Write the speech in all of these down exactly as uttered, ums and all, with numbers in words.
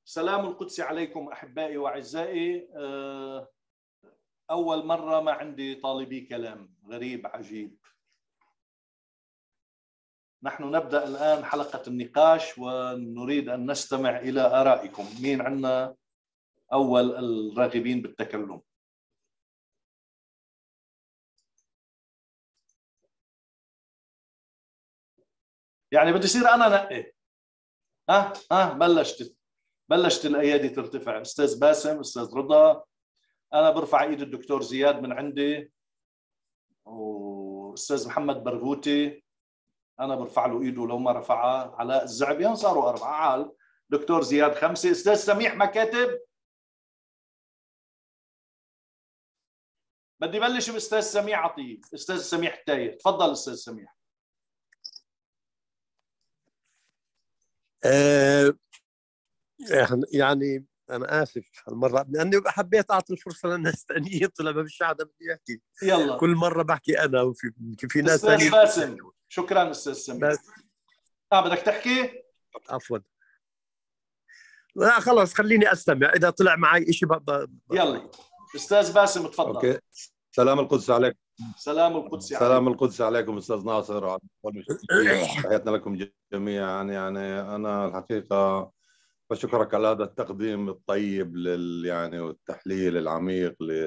سلام القدس عليكم أحبائي وأعزائي. أول مرة ما عندي طالبي كلام، غريب عجيب. نحن نبدأ الآن حلقة النقاش ونريد أن نستمع إلى آرائكم. مين عندنا أول الراغبين بالتكلم؟ يعني بدي يصير أنا نقي. ها ها بلشت بلشت الأيادي ترتفع. أستاذ باسم، أستاذ رضا، أنا برفع إيد الدكتور زياد من عندي، وأستاذ محمد برغوتي أنا برفع له إيده لو ما رفعها. علاء الزعبيان صاروا أربعة. عال دكتور زياد خمسة. أستاذ سميح ما كاتب؟ بدي بلش بأستاذ سميح عطية. أستاذ سميح التاير، تفضل أستاذ سميح. أه يعني أنا آسف المرة لأني حبيت أعطي الفرصة للناس ثانيين، طلع ما فيش حدا بده يحكي. يلا كل مرة بحكي أنا وفي في ناس أستاذ ثانيين. باسم، شكرا أستاذ سميح. بس آه بدك تحكي؟ عفوا، لا خلاص خليني أستمع، إذا طلع معي إشي بقى. يلا أستاذ باسم تفضل. أوكي. سلام القدس عليكم. سلام القدس سلام عليكم. القدس عليكم أستاذ ناصر والمشاهدين. تحياتنا لكم جميعا. يعني أنا الحقيقة بشكرك على هذا التقديم الطيب لل يعني والتحليل العميق ل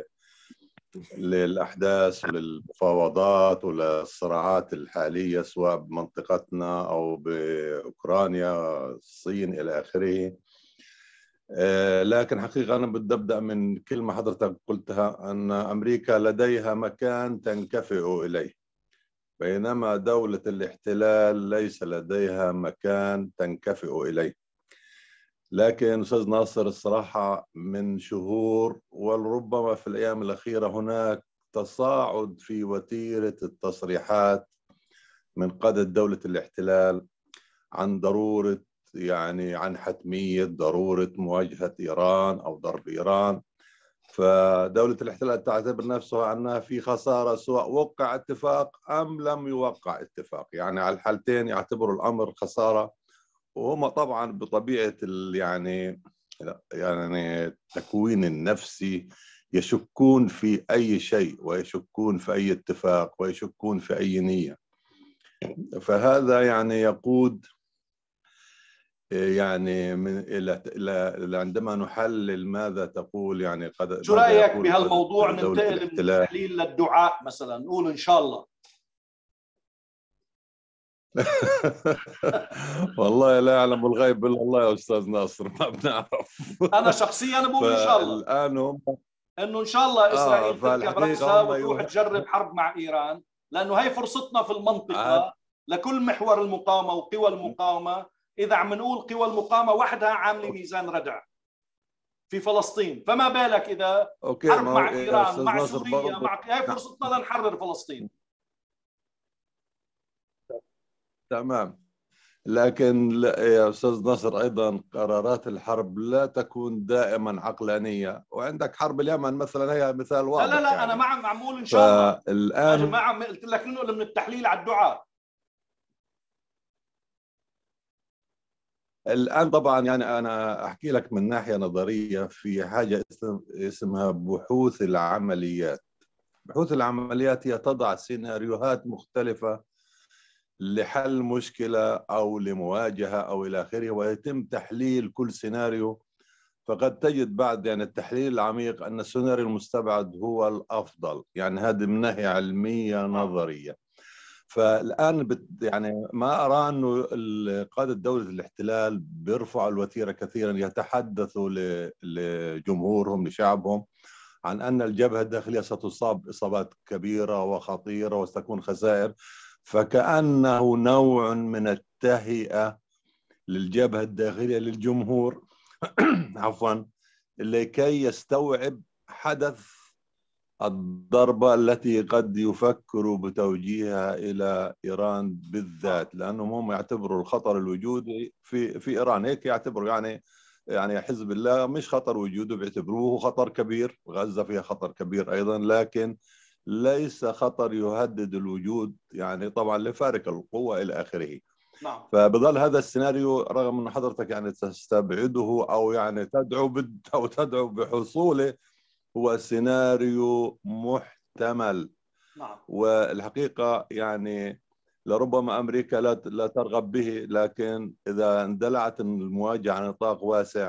للأحداث وللمفاوضات وللصراعات الحالية سواء بمنطقتنا أو بأوكرانيا، الصين إلى آخره. لكن حقيقة أنا بدي أبدأ من كلمة حضرتك قلتها، أن أمريكا لديها مكان تنكفئ إليه، بينما دولة الاحتلال ليس لديها مكان تنكفئ إليه. لكن أستاذ ناصر الصراحة من شهور ولربما في الأيام الأخيرة هناك تصاعد في وتيرة التصريحات من قادة دولة الاحتلال عن ضرورة يعني عن حتمية ضرورة مواجهة إيران أو ضرب إيران. فدولة الاحتلال تعتبر نفسها أنها في خسارة سواء وقع اتفاق أم لم يوقع اتفاق، يعني على الحالتين يعتبروا الأمر خسارة. وهم طبعا بطبيعة يعني يعني التكوين النفسي يشكون في أي شيء ويشكون في أي اتفاق ويشكون في أي نية. فهذا يعني يقود يعني من إلى إلى عندما نحلل ماذا تقول يعني قد شو رأيك بهالموضوع؟ ننتقل من التحليل للدعاء مثلا، نقول إن شاء الله. والله لا يعلم الغيب الا الله يا استاذ ناصر، ما بنعرف. انا شخصيا بقول ان شاء الله الان هم انه ان شاء الله اسرائيل آه تركب راسها وتروح يو... تجرب حرب مع ايران، لانه هي فرصتنا في المنطقه آه. لكل محور المقاومه وقوى المقاومه. اذا عم نقول قوى المقاومه وحدها عامله ميزان ردع في فلسطين، فما بالك اذا أوكي. حرب مع ايران مع سوريا مع هي نعم. فرصتنا لنحرر فلسطين. تمام. لكن يا أستاذ ناصر أيضا قرارات الحرب لا تكون دائما عقلانية، وعندك حرب اليمن مثلا هي مثال واضح. لا لا لا يعني. أنا مع معمول إن شاء الله. الآن ما عم قلت لك إنه من التحليل على الدعاء. الآن طبعا يعني أنا أحكي لك من ناحية نظرية في حاجة اسمها بحوث العمليات. بحوث العمليات هي تضع سيناريوهات مختلفة لحل مشكلة أو لمواجهة أو إلى آخره، ويتم تحليل كل سيناريو. فقد تجد بعد يعني التحليل العميق أن السيناريو المستبعد هو الأفضل. يعني هذه من ناحية علمية نظرية. فالآن بت يعني ما أرى أنه قادة دولة الاحتلال بيرفعوا الوتيرة كثيرا، يتحدثوا لجمهورهم لشعبهم عن أن الجبهة الداخلية ستصاب إصابات كبيرة وخطيرة وستكون خسائر، فكأنه نوع من التهيئة للجبهة الداخلية للجمهور عفوا لكي يستوعب حدث الضربة التي قد يفكروا بتوجيهها إلى إيران بالذات، لأنهم هم يعتبروا الخطر الوجودي في في إيران هيك يعتبروا. يعني يعني حزب الله مش خطر وجوده، بيعتبروه خطر كبير. غزة فيها خطر كبير أيضا، لكن ليس خطر يهدد الوجود، يعني طبعا لفارق القوة إلى آخره. نعم. فبظل هذا السيناريو رغم أن حضرتك يعني تستبعده أو يعني تدعو بد أو تدعو بحصوله، هو سيناريو محتمل. نعم. والحقيقة يعني لربما أمريكا لا لا ترغب به، لكن إذا اندلعت المواجهة على نطاق واسع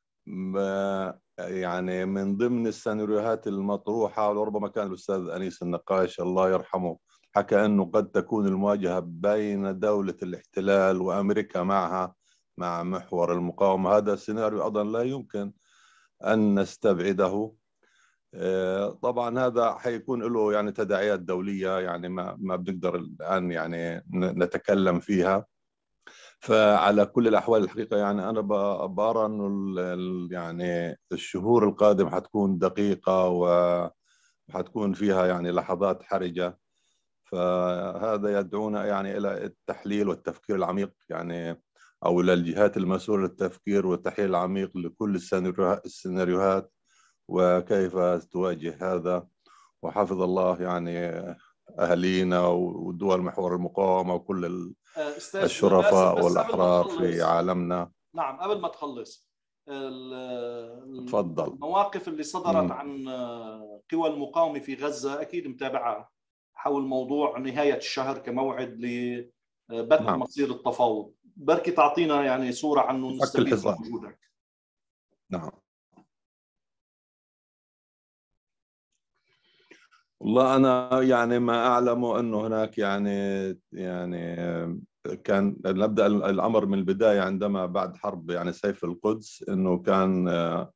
يعني من ضمن السيناريوهات المطروحة، وربما كان الأستاذ أنيس النقاش الله يرحمه حكى أنه قد تكون المواجهة بين دولة الاحتلال وأمريكا معها مع محور المقاومة. هذا السيناريو أيضا لا يمكن أن نستبعده. طبعا هذا حيكون له يعني تداعيات دولية يعني ما ما بنقدر الآن يعني نتكلم فيها. فعلى كل الأحوال الحقيقة يعني أنا برى أنه يعني الشهور القادمة حتكون دقيقة وحتكون فيها يعني لحظات حرجة. فهذا يدعونا يعني إلى التحليل والتفكير العميق يعني، أو إلى الجهات المسؤولة للتفكير والتحليل العميق لكل السيناريوهات وكيف تواجه هذا. وحفظ الله يعني أهلينا ودول محور المقاومة وكل الشرفاء والأحرار في عالمنا. نعم. قبل ما تخلص، تفضل. المواقف اللي صدرت م. عن قوى المقاومة في غزة أكيد متابعة حول موضوع نهاية الشهر كموعد لبدء نعم. مصير التفاوض. بركي تعطينا يعني صورة عنه نستفيد من وجودك. نعم. والله أنا يعني ما أعلم أنه هناك يعني يعني كان نبدأ الأمر من البداية عندما بعد حرب يعني سيف القدس، أنه كان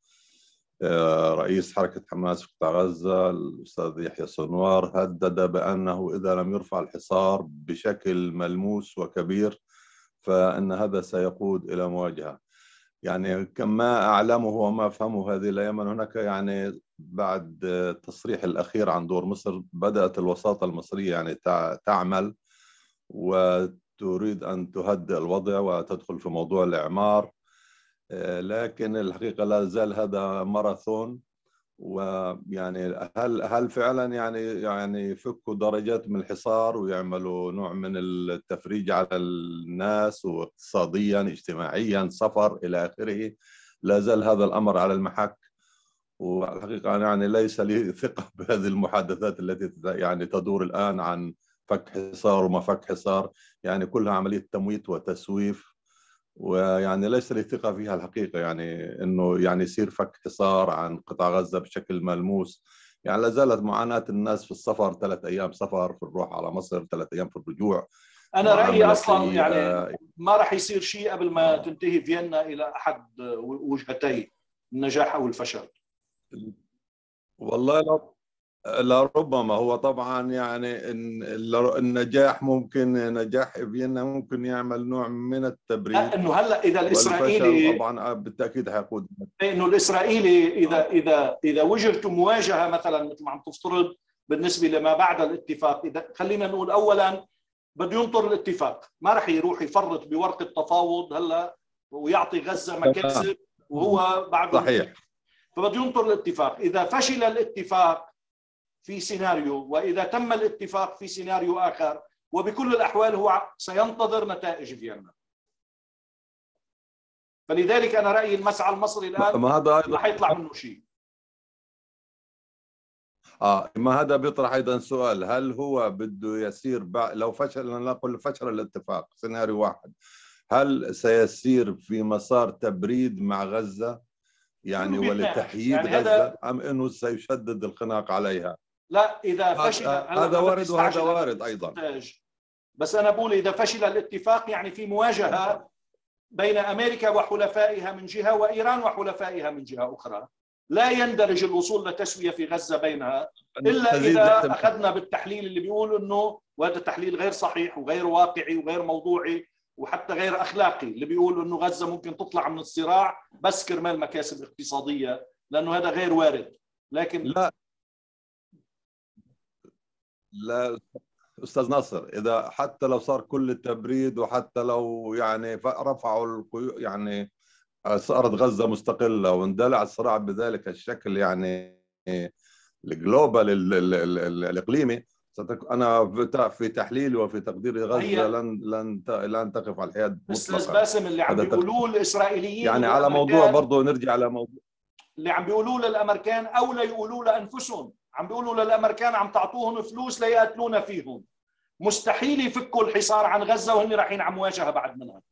رئيس حركة حماس في قطاع غزة الأستاذ يحيى سنوار هدد بأنه إذا لم يرفع الحصار بشكل ملموس وكبير فإن هذا سيقود إلى مواجهة. يعني كما أعلمه وما أفهمه هذه الأيام هناك يعني بعد التصريح الأخير عن دور مصر بدأت الوساطة المصرية يعني تعمل وتريد أن تهدئ الوضع وتدخل في موضوع الإعمار، لكن الحقيقة لا زال هذا ماراثون. ويعني هل هل فعلا يعني يعني يفكوا درجات من الحصار ويعملوا نوع من التفريج على الناس واقتصاديا اجتماعيا سفر إلى آخره؟ لا زال هذا الأمر على المحك. والحقيقة يعني ليس لي ثقة بهذه المحادثات التي يعني تدور الآن عن فك حصار وما فك حصار، يعني كلها عملية تمويت وتسويف، ويعني ليس لي ثقة فيها الحقيقة يعني إنه يعني يصير فك حصار عن قطاع غزة بشكل ملموس. يعني لا زالت معاناة الناس في السفر، ثلاث أيام سفر في الروح على مصر، ثلاث أيام في الرجوع. أنا رأيي أصلا يعني ما راح يصير شيء قبل ما تنتهي فيينا إلى أحد وجهتي النجاح أو الفشل. والله لو لربما هو طبعا يعني النجاح ممكن نجاح فيينا ممكن يعمل نوع من التبريد، انه هلا اذا الاسرائيلي طبعا بالتاكيد حيقود انه الاسرائيلي اذا اذا اذا وجدت مواجهه مثلا مثل ما عم تفترض بالنسبه لما بعد الاتفاق، اذا خلينا نقول اولا بده ينطر الاتفاق، ما راح يروح يفرط بورقه تفاوض هلا ويعطي غزه مكاسب وهو بعد صحيح. فبده ينطر الاتفاق. اذا فشل الاتفاق في سيناريو واذا تم الاتفاق في سيناريو اخر، وبكل الاحوال هو سينتظر نتائج فيينا. فلذلك انا رايي المسعى المصري الان ما هذا ما حيطلع منه شيء. اه ما هذا بيطرح ايضا سؤال، هل هو بده يسير بع... لو فشل نقول فشل الاتفاق سيناريو واحد، هل سيسير في مسار تبريد مع غزة يعني ولتحييد يعني غزة ام انه سيشدد الخناق عليها؟ لا اذا فشل هذا وارد وهذا وارد ايضا. بس انا بقول اذا فشل الاتفاق يعني في مواجهة بين امريكا وحلفائها من جهة وايران وحلفائها من جهة اخرى، لا يندرج الوصول لتسوية في غزة بينها الا اذا اخذنا بالتحليل اللي بيقول انه، وهذا تحليل غير صحيح وغير واقعي وغير موضوعي وحتى غير اخلاقي، اللي بيقول انه غزة ممكن تطلع من الصراع بس كرمال مكاسب اقتصادية، لانه هذا غير وارد. لكن لا لا استاذ ناصر، اذا حتى لو صار كل التبريد وحتى لو يعني رفعوا القيود يعني صارت غزة مستقلة واندلع الصراع بذلك الشكل يعني الجلوبال الاقليمي، ستك... انا في تحليلي وفي تقديري غزه لن لن لن تقف على الحياد مطلقا. استاذ باسم اللي عم بيقولوه الاسرائيليين يعني على موضوع برضه نرجع على موضوع اللي عم بيقولوه للامريكان او لا يقولوه لانفسهم، عم بيقولوا للامريكان عم تعطوهم فلوس ليقتلونا فيهم. مستحيل يفكوا الحصار عن غزه وهن رايحين على مواجهه بعد منها.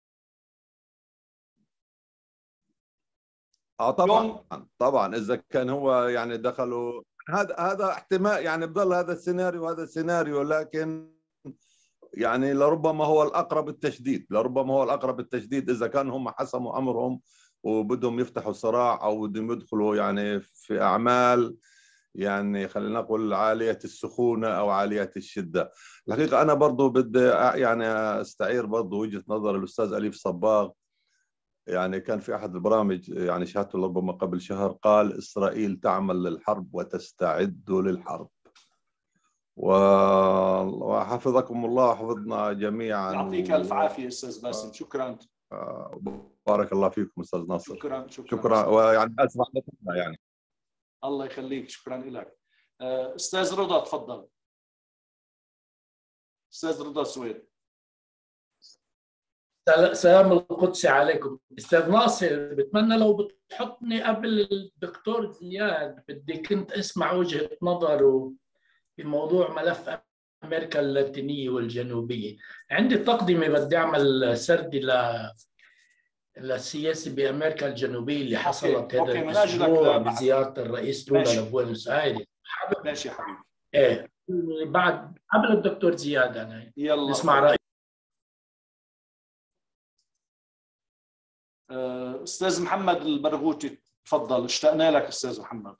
اه طبعا طبعا اذا كان هو يعني دخلوا هذا هذا احتمال، يعني بضل هذا السيناريو هذا السيناريو، لكن يعني لربما هو الاقرب التشديد، لربما هو الاقرب التشديد اذا كان هم حسموا امرهم وبدهم يفتحوا صراع او بدهم يدخلوا يعني في اعمال يعني خلينا نقول عاليه السخونه او عاليه الشده. الحقيقه انا برضو بدي يعني استعير برضو وجهه نظر الاستاذ اليف صباغ. يعني كان في احد البرامج يعني شاهدته ربما قبل شهر، قال اسرائيل تعمل للحرب وتستعد للحرب. وحفظكم الله وحفظنا جميعا. يعطيك الف عافيه استاذ باسم، شكرا. بارك الله فيكم استاذ ناصر. شكرا شكرا, شكرا. ويعني اسف على يعني الله يخليك، شكرا لك. استاذ رضا تفضل. استاذ رضا سويد. سلام القدس عليكم. استاذ ناصر، بتمنى لو بتحطني قبل الدكتور زياد، بدي كنت اسمع وجهة نظره في موضوع ملف امريكا اللاتينيه والجنوبيه. عندي تقدمه بدي اعمل سرد ل للسياسه بامريكا الجنوبيه اللي حصلت هذا الاسبوع بزياره الرئيس لولا لبوينوس ايرس. ماشي يا حبيبي. ايه بعد قبل الدكتور زياد انا يلا نسمع رايك. استاذ محمد البرغوثي تفضل، اشتقنا لك استاذ محمد.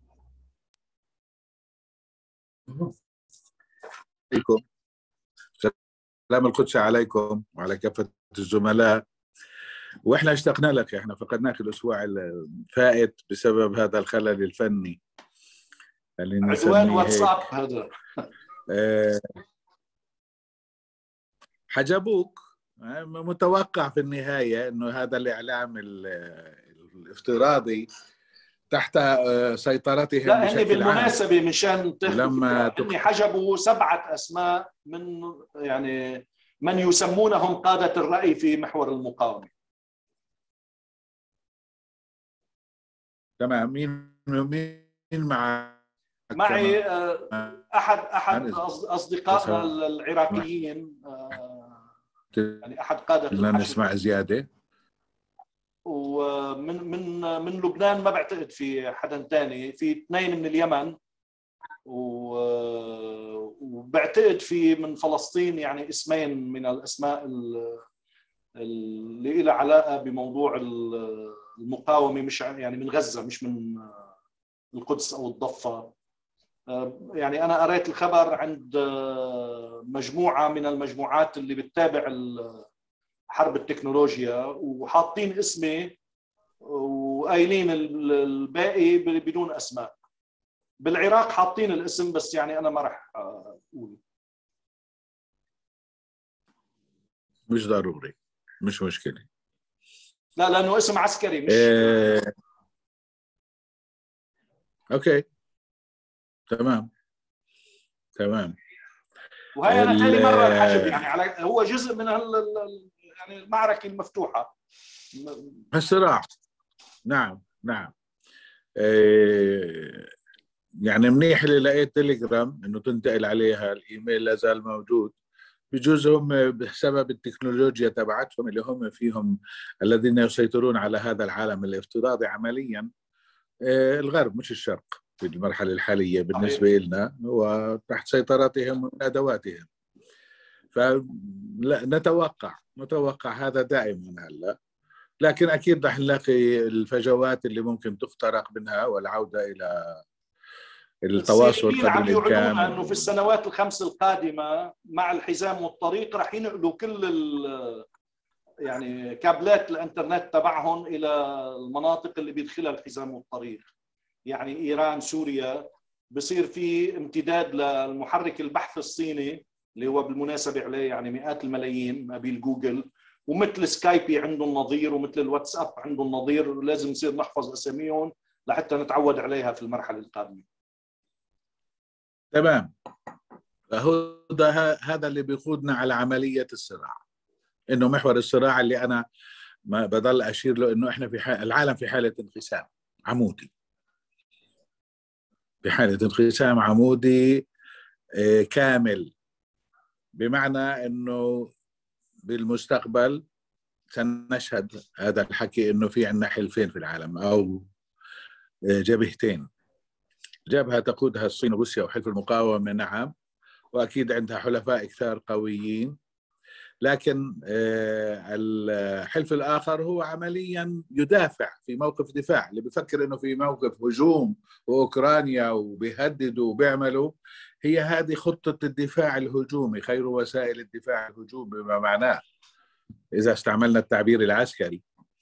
عليكم سلام القدس عليكم وعلى كافة الزملاء. واحنا اشتقنا لك، احنا فقدناك الاسبوع الفائت بسبب هذا الخلل الفني اللي عدوان واتساب هذا. اه حجبوك. متوقع في النهاية انه هذا الاعلام الافتراضي تحت سيطرتهم. لا هني بالمناسبة مشان لما هني حجبوا سبعة أسماء من يعني من يسمونهم قادة الرأي في محور المقاومة. تمام. مين مين مع معي أحد أحد أصدقائنا العراقيين، يعني أحد قادة بدنا نسمع زيادة. ومن من من لبنان ما بعتقد في حدا ثاني، في اثنين من اليمن، وبعتقد في من فلسطين يعني اسمين من الاسماء اللي لها علاقه بموضوع المقاومه، مش يعني من غزه مش من القدس او الضفه. يعني انا قريت الخبر عند مجموعه من المجموعات اللي بتتابع حرب التكنولوجيا وحاطين اسمي وقايلين الباقي بدون اسماء. بالعراق حاطين الاسم بس يعني انا ما راح اقول. مش ضروري، مش مشكله. لا لانه اسم عسكري مش إيه... اوكي تمام تمام. وهي انا ثاني مره الحشد يعني على هو جزء من هال يعني المعركه المفتوحه، الصراع. نعم نعم. إيه يعني منيح اللي لقيت تليجرام انه تنتقل عليها، الايميل لا زال موجود. بجوز هم بسبب التكنولوجيا تبعتهم اللي هم فيهم الذين يسيطرون على هذا العالم الافتراضي عمليا. إيه الغرب مش الشرق في المرحله الحاليه بالنسبه لنا، وتحت سيطرتهم وادواتهم. فنتوقع نتوقع هذا دائما هلا، لكن اكيد رح نلاقي الفجوات اللي ممكن تخترق منها والعوده الى التواصل قدر الامكان. انه في السنوات الخمس القادمه مع الحزام والطريق رح ينقلوا كل يعني كابلات الانترنت تبعهم الى المناطق اللي بيدخلها الحزام والطريق، يعني ايران سوريا. بصير في امتداد للمحرك البحث الصيني اللي هو بالمناسبه عليه يعني مئات الملايين ما بين جوجل، ومثل سكايبي عنده النظير ومثل الواتساب عنده النظير. لازم نصير نحفظ اساميهم لحتى نتعود عليها في المرحله القادمه. تمام هذا اللي بيقودنا على عملية الصراع، إنه محور الصراع اللي أنا ما بضل أشير له إنه إحنا في حال العالم في حالة انقسام عمودي، في حالة انقسام عمودي كامل، بمعنى إنه بالمستقبل سنشهد هذا الحكي إنه في عندنا حلفين في العالم أو جبهتين، جبهة تقودها الصين وروسيا وحلف المقاومة نعم، وأكيد عندها حلفاء كثار قويين، لكن الحلف الآخر هو عمليا يدافع في موقف دفاع، اللي بفكر إنه في موقف هجوم وأوكرانيا وبيهددوا وبيعملوا، هي هذه خطة الدفاع الهجومي، خير وسائل الدفاع الهجوم بما معناه إذا استعملنا التعبير العسكري،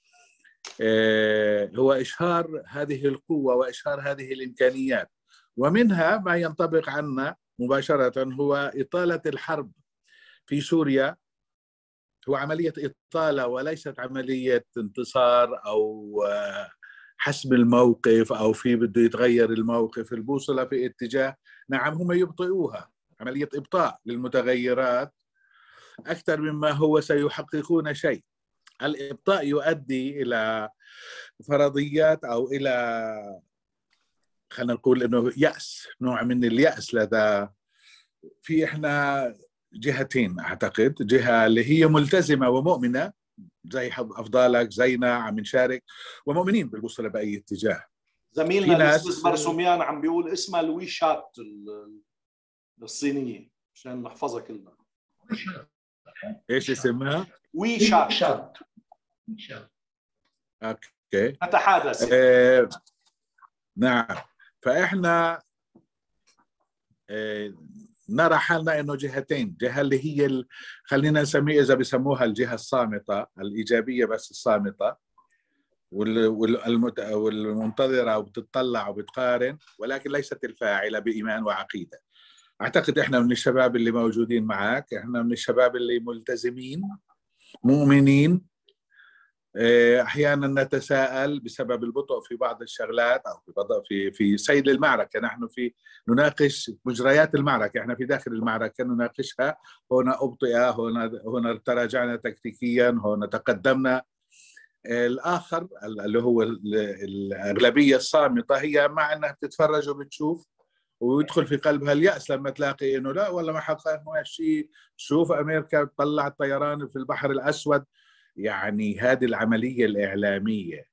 هو إشهار هذه القوة وإشهار هذه الإمكانيات، ومنها ما ينطبق عنا مباشرة هو إطالة الحرب في سوريا، هو عملية إطالة وليست عملية انتصار أو حسم الموقف أو في بده يتغير الموقف، البوصلة في اتجاه، نعم هم يبطئوها، عملية إبطاء للمتغيرات أكثر مما هو سيحققون شيء. الإبطاء يؤدي إلى فرضيات أو إلى خلينا نقول إنه يأس، نوع من اليأس لدى في إحنا جهتين أعتقد، جهة اللي هي ملتزمة ومؤمنة زي أفضالك زينا عم نشارك ومؤمنين بالبوصلة بأي اتجاه. زميلنا الأستاذ برسوميان عم بيقول اسمها الوي شات الصينية عشان نحفظها كلنا. إيش اسمها؟ وي شات. شات. أوكي. نتحدث. آه نعم، فإحنا آه نرى حالنا انه جهتين، جهه اللي هي ال... خلينا نسميه اذا بسموها الجهه الصامته الايجابيه بس الصامته وال... والمت... والمنتظره وبتطلع وبتقارن، ولكن ليست الفاعله بايمان وعقيده. اعتقد احنا من الشباب اللي موجودين معك، احنا من الشباب اللي ملتزمين مؤمنين، احيانا نتساءل بسبب البطء في بعض الشغلات او في بطء في في سيل المعركه، نحن في نناقش مجريات المعركه، احنا في داخل المعركه نناقشها، هنا ابطئ، هنا هنا تراجعنا تكتيكيا، هنا تقدمنا. الاخر اللي هو الاغلبيه الصامته هي مع انها بتتفرج وبتشوف ويدخل في قلبها اليأس لما تلاقي انه لا والله ما حققنا شيء، شوف امريكا طلعت طيران في البحر الاسود. يعني هذه العملية الإعلامية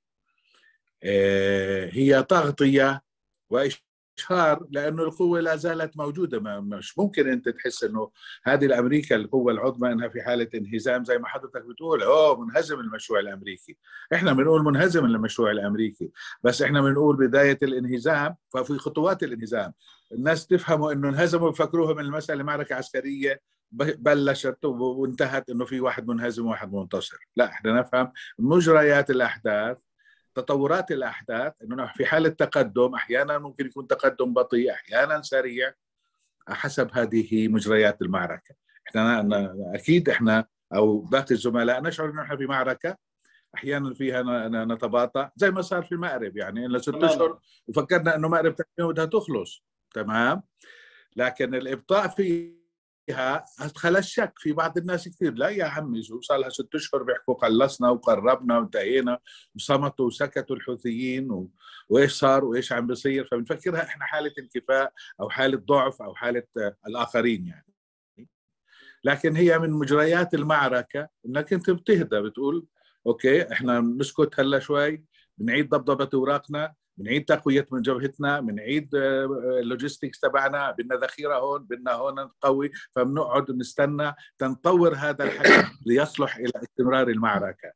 هي تغطية وإشهار، لأنه القوة لا زالت موجودة، مش ممكن أنت تحس أنه هذه الأمريكا القوة العظمى أنها في حالة انهزام زي ما حضرتك بتقول، أوه منهزم المشروع الأمريكي. إحنا بنقول منهزم المشروع الأمريكي، بس إحنا بنقول بداية الانهزام، ففي خطوات الانهزام الناس تفهموا أنه انهزموا يفكروها من المسألة معركة عسكرية بلشت وانتهت انه في واحد منهزم وواحد منتصر، لا احنا نفهم مجريات الاحداث، تطورات الاحداث، انه في حاله تقدم احيانا ممكن يكون تقدم بطيء، احيانا سريع، حسب هذه مجريات المعركه. احنا اكيد احنا او باقي الزملاء نشعر انه احنا في معركه احيانا فيها نتباطأ زي ما صار في المأرب، يعني إلا ست اشهر وفكرنا انه مأرب بدها تخلص تمام، لكن الابطاء فيه أدخل الشك في بعض الناس كثير، لا يا عمي صار لها ست أشهر بيحكوا قلصنا وقربنا وانتهينا وصمتوا وسكتوا الحوثيين و... وإيش صار وإيش عم بيصير، فبنفكرها إحنا حالة انكفاء أو حالة ضعف أو حالة الآخرين يعني. لكن هي من مجريات المعركة إنك أنت بتهدى بتقول أوكي إحنا بنسكت هلا شوي، بنعيد ضبضبة أوراقنا، بنعيد تقوية من جبهتنا، بنعيد اللوجيستكس تبعنا، بدنا ذخيرة هون، بدنا هون نقوي، فبنقعد نستنى تنطور هذا الحكي ليصلح إلى استمرار المعركة.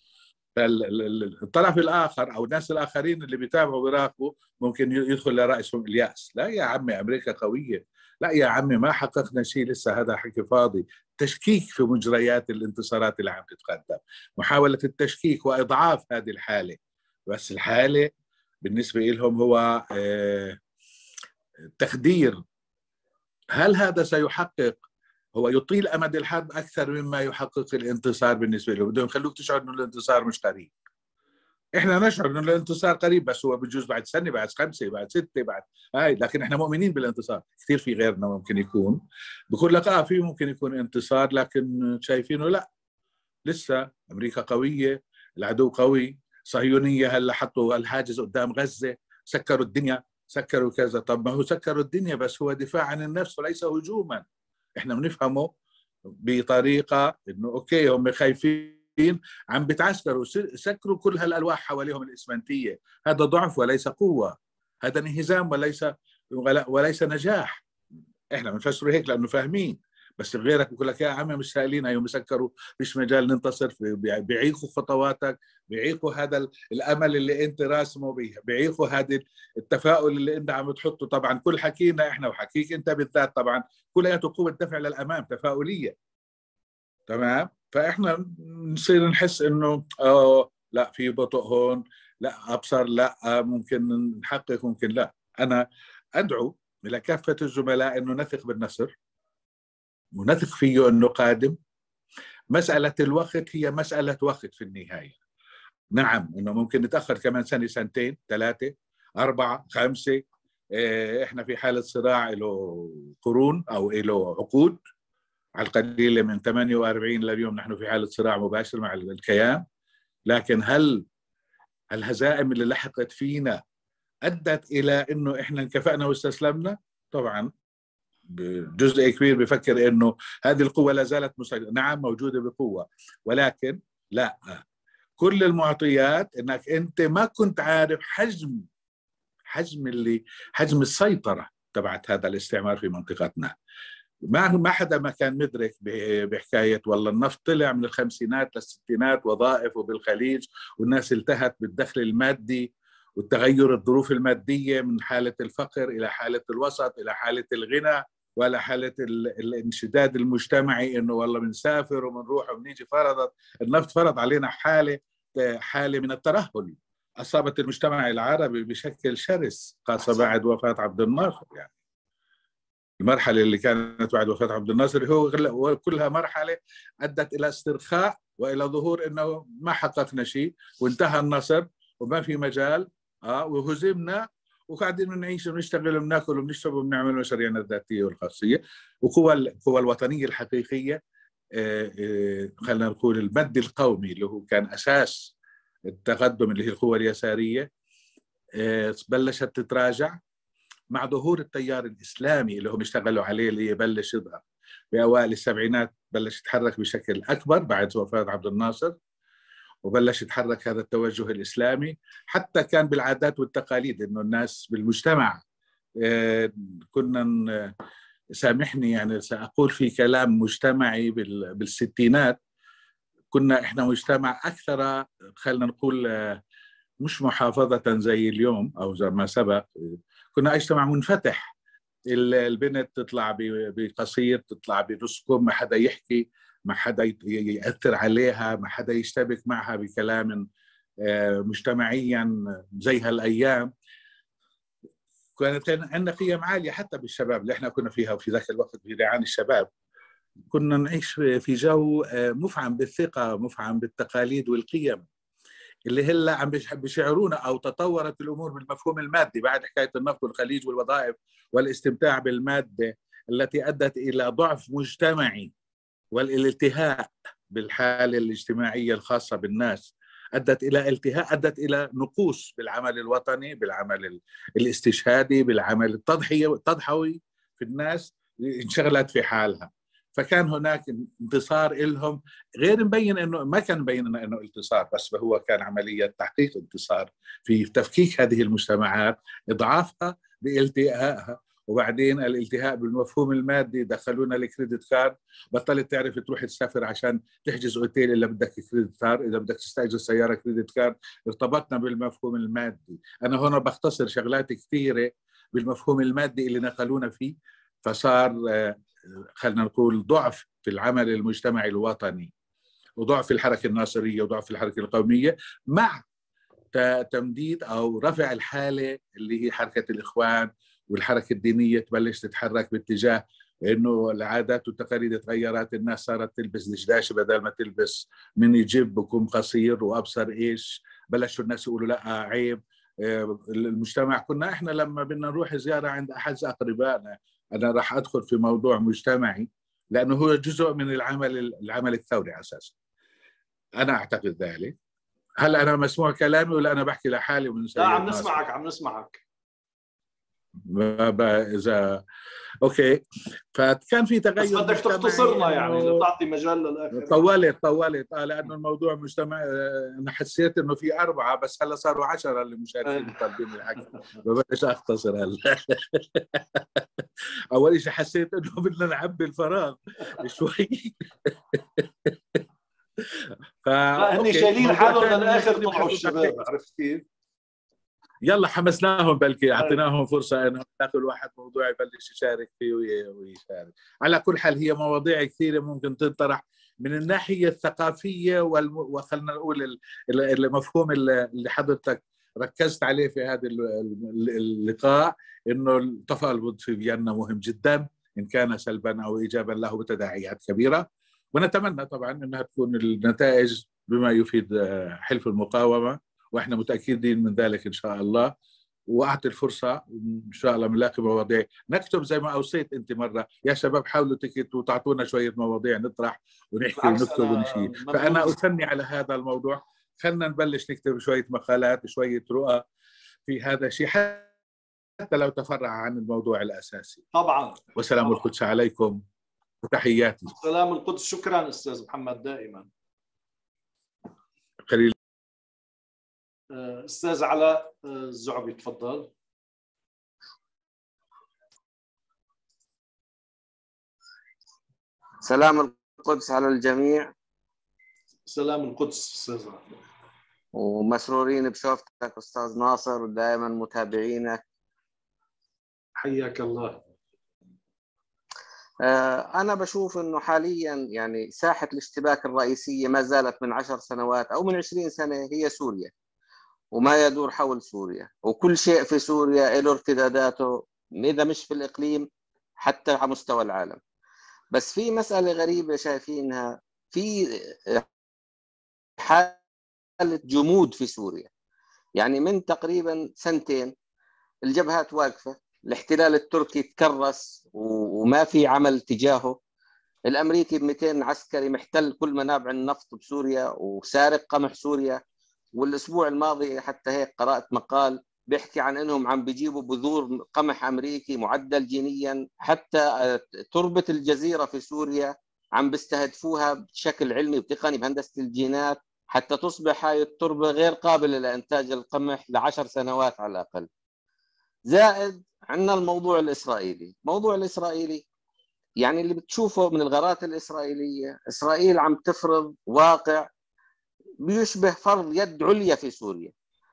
الطرف الآخر أو الناس الآخرين اللي بيتابعوا ويراقبوا ممكن يدخل لرأسهم اليأس، لا يا عمي أمريكا قوية، لا يا عمي ما حققنا شيء لسه، هذا حكي فاضي، تشكيك في مجريات الانتصارات اللي عم تتقدم، محاولة التشكيك وإضعاف هذه الحالة. بس الحالة بالنسبة لهم هو تخدير، هل هذا سيحقق، هو يطيل أمد الحرب أكثر مما يحقق الانتصار بالنسبة له، بدهم يخلوك تشعر أن الانتصار مش قريب. احنا نشعر انه الانتصار قريب، بس هو بجوز بعد سنه، بعد خمسه، بعد سته، بعد هاي، لكن احنا مؤمنين بالانتصار. كثير في غيرنا ممكن يكون بقول لك اه في ممكن يكون انتصار، لكن شايفينه لا، لسه امريكا قويه، العدو قوي، صهيونيه هلا حطوا الحاجز قدام غزه، سكروا الدنيا، سكروا كذا. طب ما هو سكروا الدنيا بس هو دفاع عن النفس وليس هجوما. احنا بنفهمه بطريقه انه اوكي هم خايفين عم بتعسكروا، سكروا كل هالالواح حواليهم الاسمنتيه، هذا ضعف وليس قوه، هذا انهزام وليس وليس نجاح. احنا بنفسره هيك لانه فاهمين، بس غيرك بقول لك يا عم مش سائلين، هيو مسكروا، فيش مجال ننتصر، بيعيقوا خطواتك، بيعيقوا هذا الامل اللي انت راسمه، بيعيقوا هذا التفاؤل اللي انت عم تحطه. طبعا كل حكينا احنا وحكيك انت بالذات طبعا كلياته قوه دفع للامام، تفاؤليه، تمام. فاحنا نصير نحس انه اه لا في بطء هون، لا ابصر، لا ممكن نحقق، ممكن لا. انا ادعو الى كافه الزملاء انه نثق بالنصر ونثق فيه انه قادم. مساله الوقت هي مساله وقت في النهايه. نعم انه ممكن نتاخر كمان سنه، سنتين، ثلاثه، اربعه، خمسه، احنا في حاله صراع له قرون او له عقود، على القليله من ثمانية وأربعين لليوم نحن في حاله صراع مباشر مع الكيان. لكن هل الهزائم اللي لحقت فينا ادت الى انه احنا انكفأنا واستسلمنا؟ طبعا جزء كبير بفكر انه هذه القوه لا زالت مسيطره، نعم موجوده بقوه، ولكن لا، كل المعطيات انك انت ما كنت عارف حجم حجم اللي حجم السيطره تبعت هذا الاستعمار في منطقتنا. ما ما حدا ما كان مدرك بحكايه والله النفط طلع من الخمسينات للستينات وظائف وبالخليج، والناس التهت بالدخل المادي والتغير الظروف الماديه من حاله الفقر الى حاله الوسط الى حاله الغنى ولا حاله الانشداد المجتمعي، انه والله بنسافر وبنروح وبنيجي. فرضت النفط فرض علينا حاله حاله من الترهل اصابت المجتمع العربي بشكل شرس، خاصه بعد وفاه عبد الناصر. يعني المرحله اللي كانت بعد وفاه عبد الناصر هو كلها مرحله ادت الى استرخاء والى ظهور انه ما حققنا شيء وانتهى النصر وما في مجال، اه وهزمنا وقاعدين بنعيش وبنشتغل وبناكل وبنشرب وبنعمل مشاريعنا الذاتيه والخاصيه. وقوى القوى الوطنيه الحقيقيه، آه آه خلينا نقول المد القومي اللي هو كان اساس التقدم اللي هي القوى اليساريه، آه بلشت تتراجع مع ظهور التيار الاسلامي اللي هم اشتغلوا عليه، اللي يبلش يظهر باوائل السبعينات، بلش يتحرك بشكل اكبر بعد وفاه عبد الناصر، وبلش يتحرك هذا التوجه الاسلامي. حتى كان بالعادات والتقاليد انه الناس بالمجتمع، كنا سامحني يعني ساقول في كلام مجتمعي بالستينات، كنا احنا مجتمع اكثر خلينا نقول مش محافظه زي اليوم او زي ما سبق، كنا مجتمع منفتح. البنت تطلع بقصير، تطلع بنص كم، ما حدا يحكي، ما حدا يأثر عليها، ما حدا يشتبك معها بكلام مجتمعيا زي هالأيام. كانت عندنا قيم عالية حتى بالشباب اللي احنا كنا فيها، وفي ذاك الوقت في ريعان الشباب كنا نعيش في جو مفعم بالثقة، مفعم بالتقاليد والقيم اللي هلا عم بيشعرونا، او تطورت الامور بالمفهوم المادي بعد حكايه النفط والخليج والوظائف والاستمتاع بالماده التي ادت الى ضعف مجتمعي، والالتهاء بالحاله الاجتماعيه الخاصه بالناس ادت الى التهاء، ادت الى نقوص بالعمل الوطني، بالعمل الاستشهادي، بالعمل التضحيه التضحوي في الناس انشغلت في حالها. فكان هناك انتصار لهم غير مبين، انه ما كان مبين انه انتصار، بس هو كان عمليه تحقيق انتصار في تفكيك هذه المجتمعات، اضعافها بالتهائها. وبعدين الالتهاء بالمفهوم المادي، دخلونا الكريدت كارد، بطلت تعرف تروح تسافر عشان تحجز اوتيل الا بدك كريدت كارد، اذا بدك تستاجر سياره كريدت كارد. ارتبطنا بالمفهوم المادي. انا هنا بختصر شغلات كثيره بالمفهوم المادي اللي نقلونا فيه، فصار خلينا نقول ضعف في العمل المجتمعي الوطني، وضعف في الحركه الناصريه، وضعف في الحركه القوميه، مع تمديد او رفع الحاله اللي هي حركه الاخوان والحركه الدينيه تبلش تتحرك باتجاه انه العادات والتقاليد تغيرت، الناس صارت تلبس دشداش بدل ما تلبس من يجيب بكم قصير وابصر ايش، بلشوا الناس يقولوا لا عيب. المجتمع كنا احنا لما بدنا نروح زياره عند احد اقربائنا، انا راح ادخل في موضوع مجتمعي لانه هو جزء من العمل العمل الثوري اساسا. انا اعتقد ذلك. هل انا مسموع كلامي ولا انا بحكي لحالي من سيد لا عم ناصر؟ نسمعك عم نسمعك. اذا اوكي، فكان في تغير. بس بدك تختصرنا يعني تعطي مجال للاخر. طولت طولت اه لانه الموضوع مجتمع. انا حسيت انه في اربعه بس هلا صاروا عشرة اللي مشاركين طالبين الحكي، ببلش اختصر هلا. اول شيء حسيت انه بدنا نعبي الفراغ شوي. ف هن شايلين حالهم للاخر طلعوا الشباب، عرفت كيف؟ يلا حمسناهم، بلكي اعطيناهم فرصه انه كل واحد موضوع يبلش يشارك فيه ويشارك. على كل حال هي مواضيع كثيره ممكن تنطرح من الناحيه الثقافيه والم... وخلنا نقول المفهوم اللي حضرتك ركزت عليه في هذا اللقاء، انه التفاوض في فيينا مهم جدا ان كان سلبا او ايجابا له تداعيات كبيره، ونتمنى طبعا انها تكون النتائج بما يفيد حلف المقاومه، واحنا متاكدين من ذلك ان شاء الله. واعطي الفرصه ان شاء الله بنلاقي مواضيع نكتب زي ما اوصيت انت مره يا شباب، حاولوا تكتبوا وتعطونا شويه مواضيع نطرح ونحكي ونكتب ونشيل. فانا اثني على هذا الموضوع، خلينا نبلش نكتب شويه مقالات شويه رؤى في هذا الشيء حتى لو تفرع عن الموضوع الاساسي. طبعا. وسلام طبعاً. القدس عليكم وتحياتي. سلام القدس. شكرا استاذ محمد دائما. خليل. استاذ علاء الزعبي تفضل. سلام القدس على الجميع. سلام القدس استاذ. ومسرورين بشوفتك استاذ ناصر ودائما متابعينك. حياك الله. أنا بشوف أنه حاليا يعني ساحة الاشتباك الرئيسية ما زالت من عشر سنوات أو من عشرين سنة هي سوريا، وما يدور حول سوريا، وكل شيء في سوريا له ارتداداته إذا مش في الإقليم حتى على مستوى العالم. بس في مسألة غريبة شايفينها، في حالة جمود في سوريا. يعني من تقريبا سنتين الجبهات واقفة، الاحتلال التركي تكرس وما في عمل تجاهه، الأمريكي ب مئتين عسكري محتل كل منابع النفط بسوريا وسارق قمح سوريا. والأسبوع الماضي حتى هيك قرأت مقال بيحكي عن أنهم عم بيجيبوا بذور قمح أمريكي معدل جينيا، حتى تربة الجزيرة في سوريا عم بيستهدفوها بشكل علمي وتقني بهندسة الجينات حتى تصبح هاي التربة غير قابلة لإنتاج القمح لعشر سنوات على الأقل. زائد عندنا الموضوع الإسرائيلي. الموضوع الإسرائيلي يعني اللي بتشوفه من الغارات الإسرائيلية، إسرائيل عم تفرض واقع بيشبه فرض يد عليا في سوريا.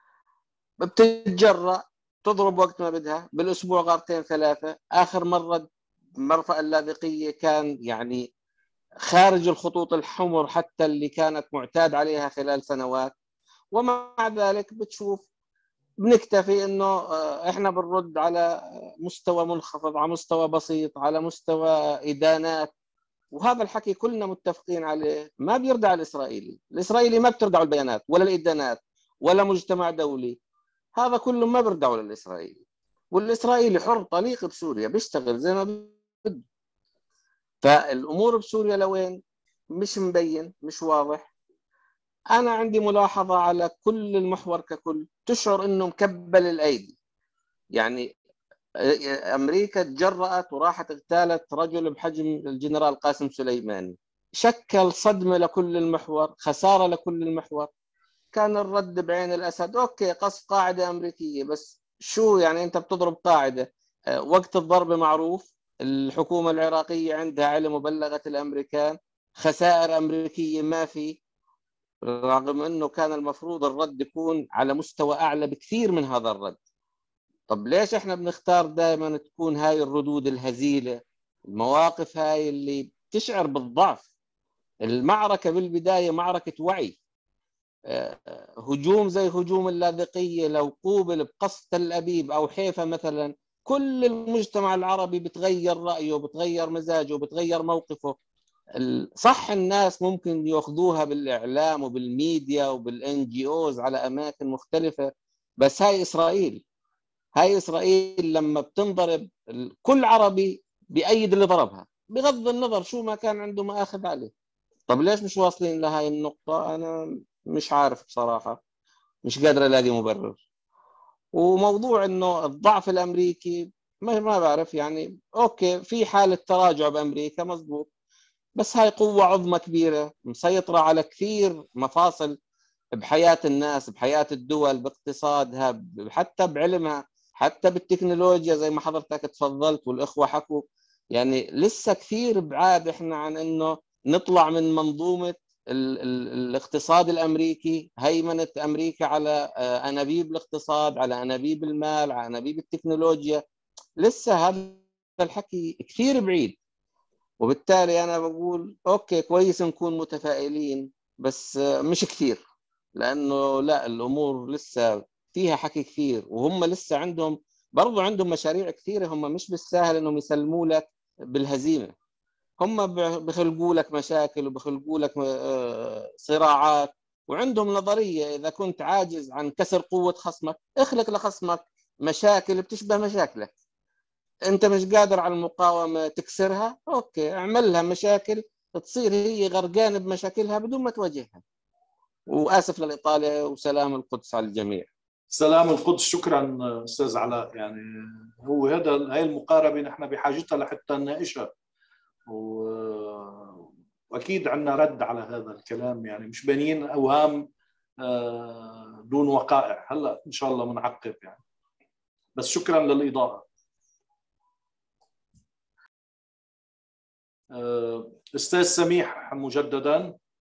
بتتجرأ تضرب وقت ما بدها، بالأسبوع غارتين ثلاثة. آخر مرة مرفأ اللاذقية كان يعني خارج الخطوط الحمر حتى اللي كانت معتاد عليها خلال سنوات. ومع ذلك بتشوف بنكتفي انه احنا بنرد على مستوى منخفض، على مستوى بسيط، على مستوى ادانات. وهذا الحكي كلنا متفقين عليه، ما بيردع الاسرائيلي. الاسرائيلي ما بتردعوا البيانات ولا الادانات ولا مجتمع دولي، هذا كله ما بيردعوا للاسرائيلي. والاسرائيلي حر طليق بسوريا بيشتغل زي ما بده. فالامور بسوريا لوين مش مبين، مش واضح. أنا عندي ملاحظة على كل المحور ككل، تشعر إنه مكبل الأيدي. يعني أمريكا تجرأت وراحت اغتالت رجل بحجم الجنرال قاسم سليماني، شكل صدمة لكل المحور، خسارة لكل المحور. كان الرد بعين الأسد، أوكي قصف قاعدة أمريكية، بس شو يعني أنت بتضرب قاعدة؟ وقت الضرب معروف، الحكومة العراقية عندها علم وبلغت الأمريكان، خسائر أمريكية ما في، رغم أنه كان المفروض الرد يكون على مستوى أعلى بكثير من هذا الرد. طب ليش إحنا بنختار دائما تكون هاي الردود الهزيلة، المواقف هاي اللي تشعر بالضعف؟ المعركة بالبداية معركة وعي. هجوم زي هجوم اللاذقية لو قوبل بقصف تل أبيب أو حيفا مثلا، كل المجتمع العربي بتغير رأيه، بتغير مزاجه، بتغير موقفه. صح الناس ممكن ياخذوها بالاعلام وبالميديا وبالان جي اوز على اماكن مختلفه، بس هاي اسرائيل. هاي اسرائيل لما بتنضرب كل عربي بأيد اللي ضربها بغض النظر شو ما كان عنده مآخذ عليه. طب ليش مش واصلين لهاي النقطه؟ انا مش عارف بصراحه، مش قادر الاقي مبرر. وموضوع انه الضعف الامريكي ما ما بعرف يعني، اوكي في حاله تراجع بامريكا مزبوط، بس هاي قوه عظمى كبيره مسيطره على كثير مفاصل بحياه الناس، بحياه الدول، باقتصادها، حتى بعلمها، حتى بالتكنولوجيا زي ما حضرتك تفضلت والاخوه حكوا. يعني لسه كثير بعاد احنا عن انه نطلع من منظومه ال ال الاقتصاد الامريكي، هيمنه امريكا على انابيب الاقتصاد، على انابيب المال، على انابيب التكنولوجيا. لسه هذا الحكي كثير بعيد. وبالتالي انا بقول اوكي كويس نكون متفائلين، بس مش كثير، لانه لا الامور لسه فيها حكي كثير، وهم لسه عندهم برضو عندهم مشاريع كثيره. هم مش بالسهل انهم يسلموا لك بالهزيمه، هم بخلقوا لك مشاكل وبخلقوا لك صراعات، وعندهم نظريه اذا كنت عاجز عن كسر قوه خصمك اخلق لخصمك مشاكل بتشبه مشاكلك. انت مش قادر على المقاومه تكسرها، اوكي اعمل لها مشاكل تصير هي غرقانه بمشاكلها بدون ما تواجهها. واسف للاطاله، وسلام القدس على الجميع. سلام القدس. شكرا استاذ علاء. يعني هو هذا هاي المقاربه نحن بحاجتها لحتى نناقشها، واكيد عندنا رد على هذا الكلام، يعني مش بانين اوهام دون وقائع. هلا ان شاء الله بنعقب يعني، بس شكرا للاضاءه. استاذ سميح مجددا.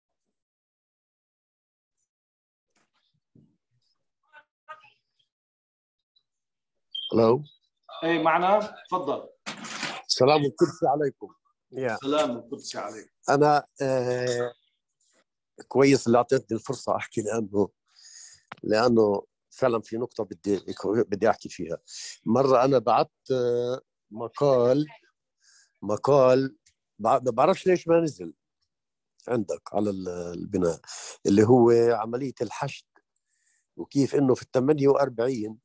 الو اي معنا، تفضل. سلام القدس عليكم. يا سلام القدس عليك. انا آه كويس اللي اعطيتني الفرصه احكي، لانه لانه فعلا في نقطه بدي بدي احكي فيها. مره انا بعت مقال مقال ما بعرفش ليش ما نزل عندك على البناء، اللي هو عمليه الحشد، وكيف انه في الثمانية وأربعين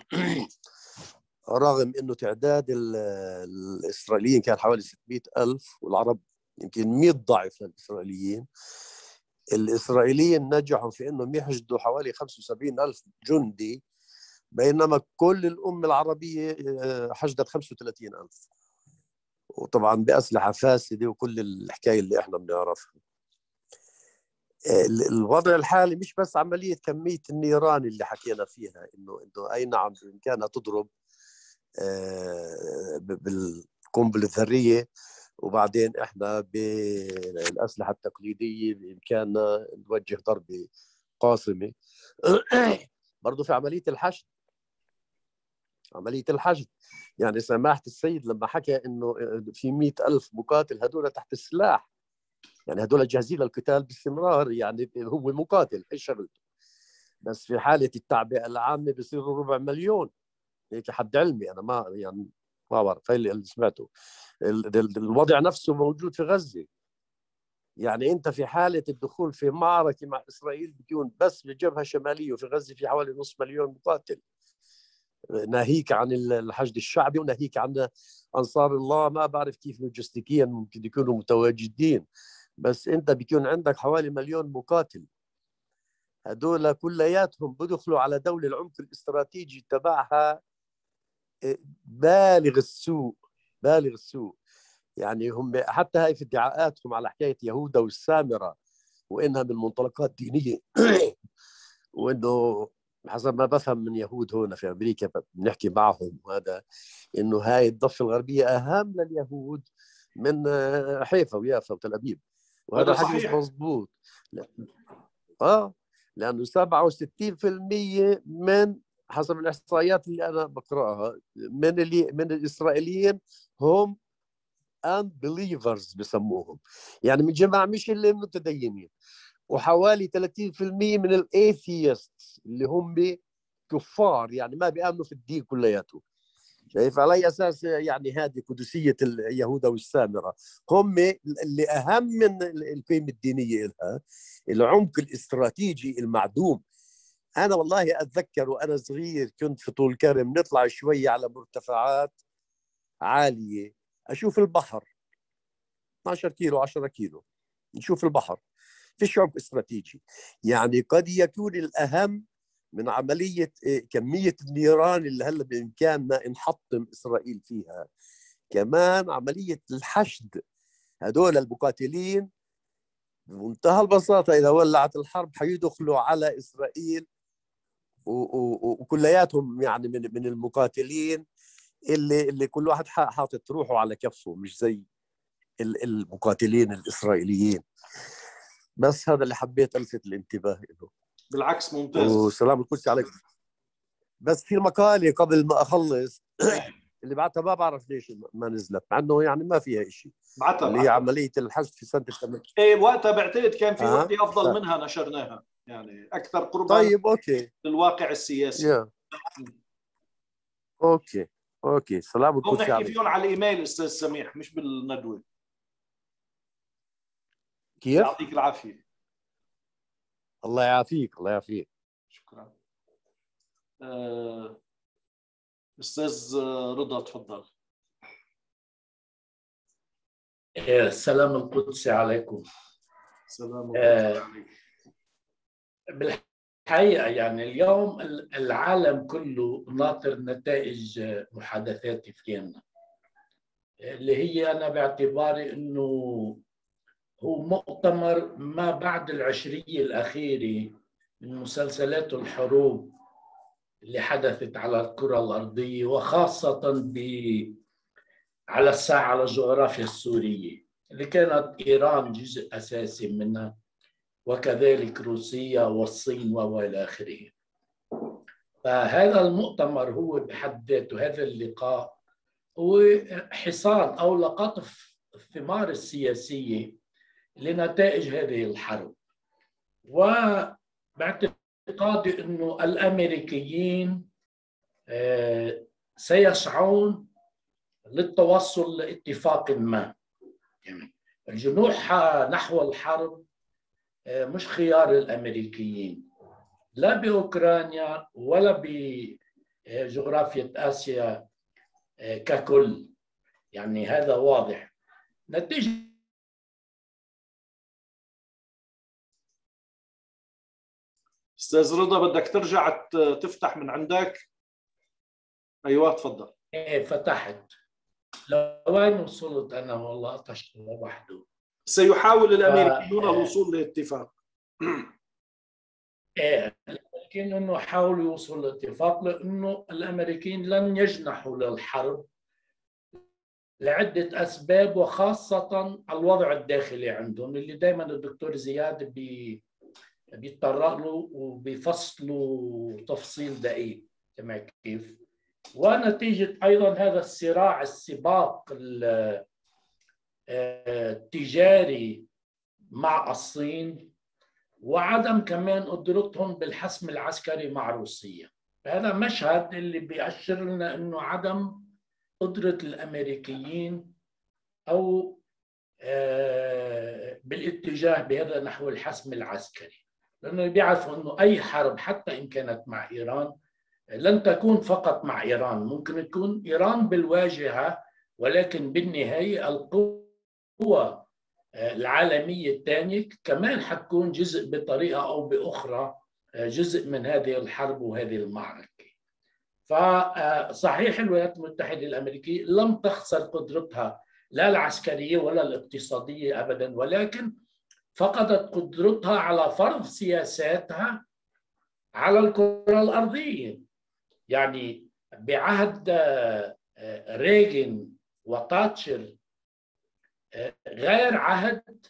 رغم انه تعداد الاسرائيليين كان حوالي ستمئة ألف والعرب يمكن مئة ضعف للاسرائيليين، الإسرائيليين نجحوا في أنهم يحشدوا حوالي خمسة وسبعين ألف جندي، بينما كل الأمة العربية حشدت خمسة وثلاثين ألف، وطبعا بأسلحة فاسدة وكل الحكاية اللي احنا بنعرفها. الوضع الحالي مش بس عملية كمية النيران اللي حكينا فيها، إنه إنه أي نعم بإمكانها تضرب بالقنبلة الذرية، وبعدين احنا بالاسلحه التقليديه بامكاننا نوجه ضربه قاصمه. برضه في عمليه الحشد، عمليه الحشد يعني سماحه السيد لما حكى انه في مئة ألف مقاتل هدول تحت السلاح، يعني هدول جاهزين للقتال باستمرار، يعني هو مقاتل ايش شغلته، بس في حاله التعبئه العامه بيصيروا ربع مليون، هيك حد علمي، انا ما يعني ما بعرف، هي اللي سمعته. الوضع نفسه موجود في غزة، يعني أنت في حالة الدخول في معركة مع إسرائيل بيكون بس بالجبهة الشمالية وفي غزة في حوالي نصف مليون مقاتل، ناهيك عن الحشد الشعبي وناهيك عن أنصار الله. ما بعرف كيف لوجستيكيا ممكن يكونوا متواجدين، بس أنت بيكون عندك حوالي مليون مقاتل، هدول كلياتهم بدخلوا على دولة العمق الاستراتيجي تبعها بالغ السوء، بالغ السوء. يعني هم حتى هاي في ادعاءاتهم على حكاية يهودا والسامرة وإنها من منطلقات دينية وإنه حسب ما بفهم من يهود هنا في أمريكا بنحكي معهم، وهذا إنه هاي الضفة الغربية أهم لليهود من حيفا ويافا وتل أبيب، وهذا حكي مش مضبوط. آه لأنه سبعة وستين بالمئة من حسب الإحصائيات اللي أنا بقرأها من اللي من الإسرائيليين هم unbelievers بسموهم، يعني من جماعة مش اللي متدينين، وحوالي ثلاثين بالمئة من الايثيست اللي هم كفار، يعني ما بيآمنوا في الدين كلياته. شايف على اساس يعني هذه قدسيه اليهود والسامره، هم اللي اهم من القيمه الدينيه لها العمق الاستراتيجي المعدوم. انا والله اتذكر وانا صغير كنت في طول كرم نطلع شويه على مرتفعات عاليه اشوف البحر اثناشر كيلو عشرة كيلو نشوف البحر، في عمق استراتيجي. يعني قد يكون الاهم من عمليه كميه النيران اللي هلا بامكاننا نحطم اسرائيل فيها، كمان عمليه الحشد هدول المقاتلين بمنتهى البساطه اذا ولعت الحرب حيدخلوا على اسرائيل وكلياتهم يعني من من المقاتلين اللي اللي كل واحد حاطط روحه على كفه، مش زي المقاتلين الاسرائيليين. بس هذا اللي حبيت الفت الانتباه له. بالعكس ممتاز. وسلام القدس عليك. بس في مقاله قبل ما اخلص اللي بعتها ما بعرف ليش ما نزلت، مع انه يعني ما فيها شيء، بعتها اللي هي عمليه الحشد في سنه الثمانينات. ايه وقتها بعتقد كان في آه. وحده افضل منها نشرناها، يعني اكثر قربا طيب اوكي للواقع السياسي. يا. اوكي اوكي سلام القدس نحكي عليك. فيهم على الايميل استاذ سميح مش بالندوه. كيف؟ يعطيك العافيه. الله يعافيك الله يعافيك. شكرا. استاذ رضا تفضل. السلام القدسي عليكم. سلام القدسي عليك. بالحقيقة يعني اليوم العالم كله ناطر نتائج محادثات فيينا، اللي هي أنا باعتباري أنه هو مؤتمر ما بعد العشرية الأخيرة من مسلسلات الحروب اللي حدثت على الكرة الأرضية، وخاصة ب على الساحة على الجغرافيا السورية اللي كانت إيران جزء أساسي منها، وكذلك روسيا والصين وإلى آخره. فهذا المؤتمر هو بحد ذاته، هذا اللقاء هو حصاد أو لقطف الثمار السياسية لنتائج هذه الحرب. وباعتقادي أنه الأمريكيين سيسعون للتوصل لاتفاق ما. يعني الجنوح نحو الحرب مش خيار الأمريكيين لا بأوكرانيا ولا بجغرافيا آسيا ككل، يعني هذا واضح. نتيجة استاذ رضا بدك ترجع تفتح من عندك؟ ايوه تفضل. ايه فتحت. لوين وصلت انا؟ والله طشت لوحده. سيحاول الامريكيون ف... الوصول لاتفاق. ايه لكن انه حاولوا يوصلوا لاتفاق، لانه الامريكيين لن يجنحوا للحرب لعده اسباب، وخاصه الوضع الداخلي عندهم اللي دائما الدكتور زياد بي بيتطرق له وبيفصلوا تفصيل دقيق تمام كيف. ونتيجه ايضا هذا الصراع السباق التجاري مع الصين، وعدم كمان قدرتهم بالحسم العسكري مع روسيا. هذا مشهد اللي بيأشر لنا انه عدم قدرة الامريكيين او بالاتجاه بهذا نحو الحسم العسكري، لانه بيعرفوا انه اي حرب حتى ان كانت مع ايران لن تكون فقط مع ايران، ممكن تكون ايران بالواجهة، ولكن بالنهاية القوة العالمية الثانية كمان حتكون جزء بطريقة أو بأخرى جزء من هذه الحرب وهذه المعركة. فصحيح الولايات المتحدة الأمريكية لم تخسر قدرتها لا العسكرية ولا الاقتصادية أبدا، ولكن فقدت قدرتها على فرض سياساتها على الكرة الأرضية. يعني بعهد ريغن وتاتشر غير عهد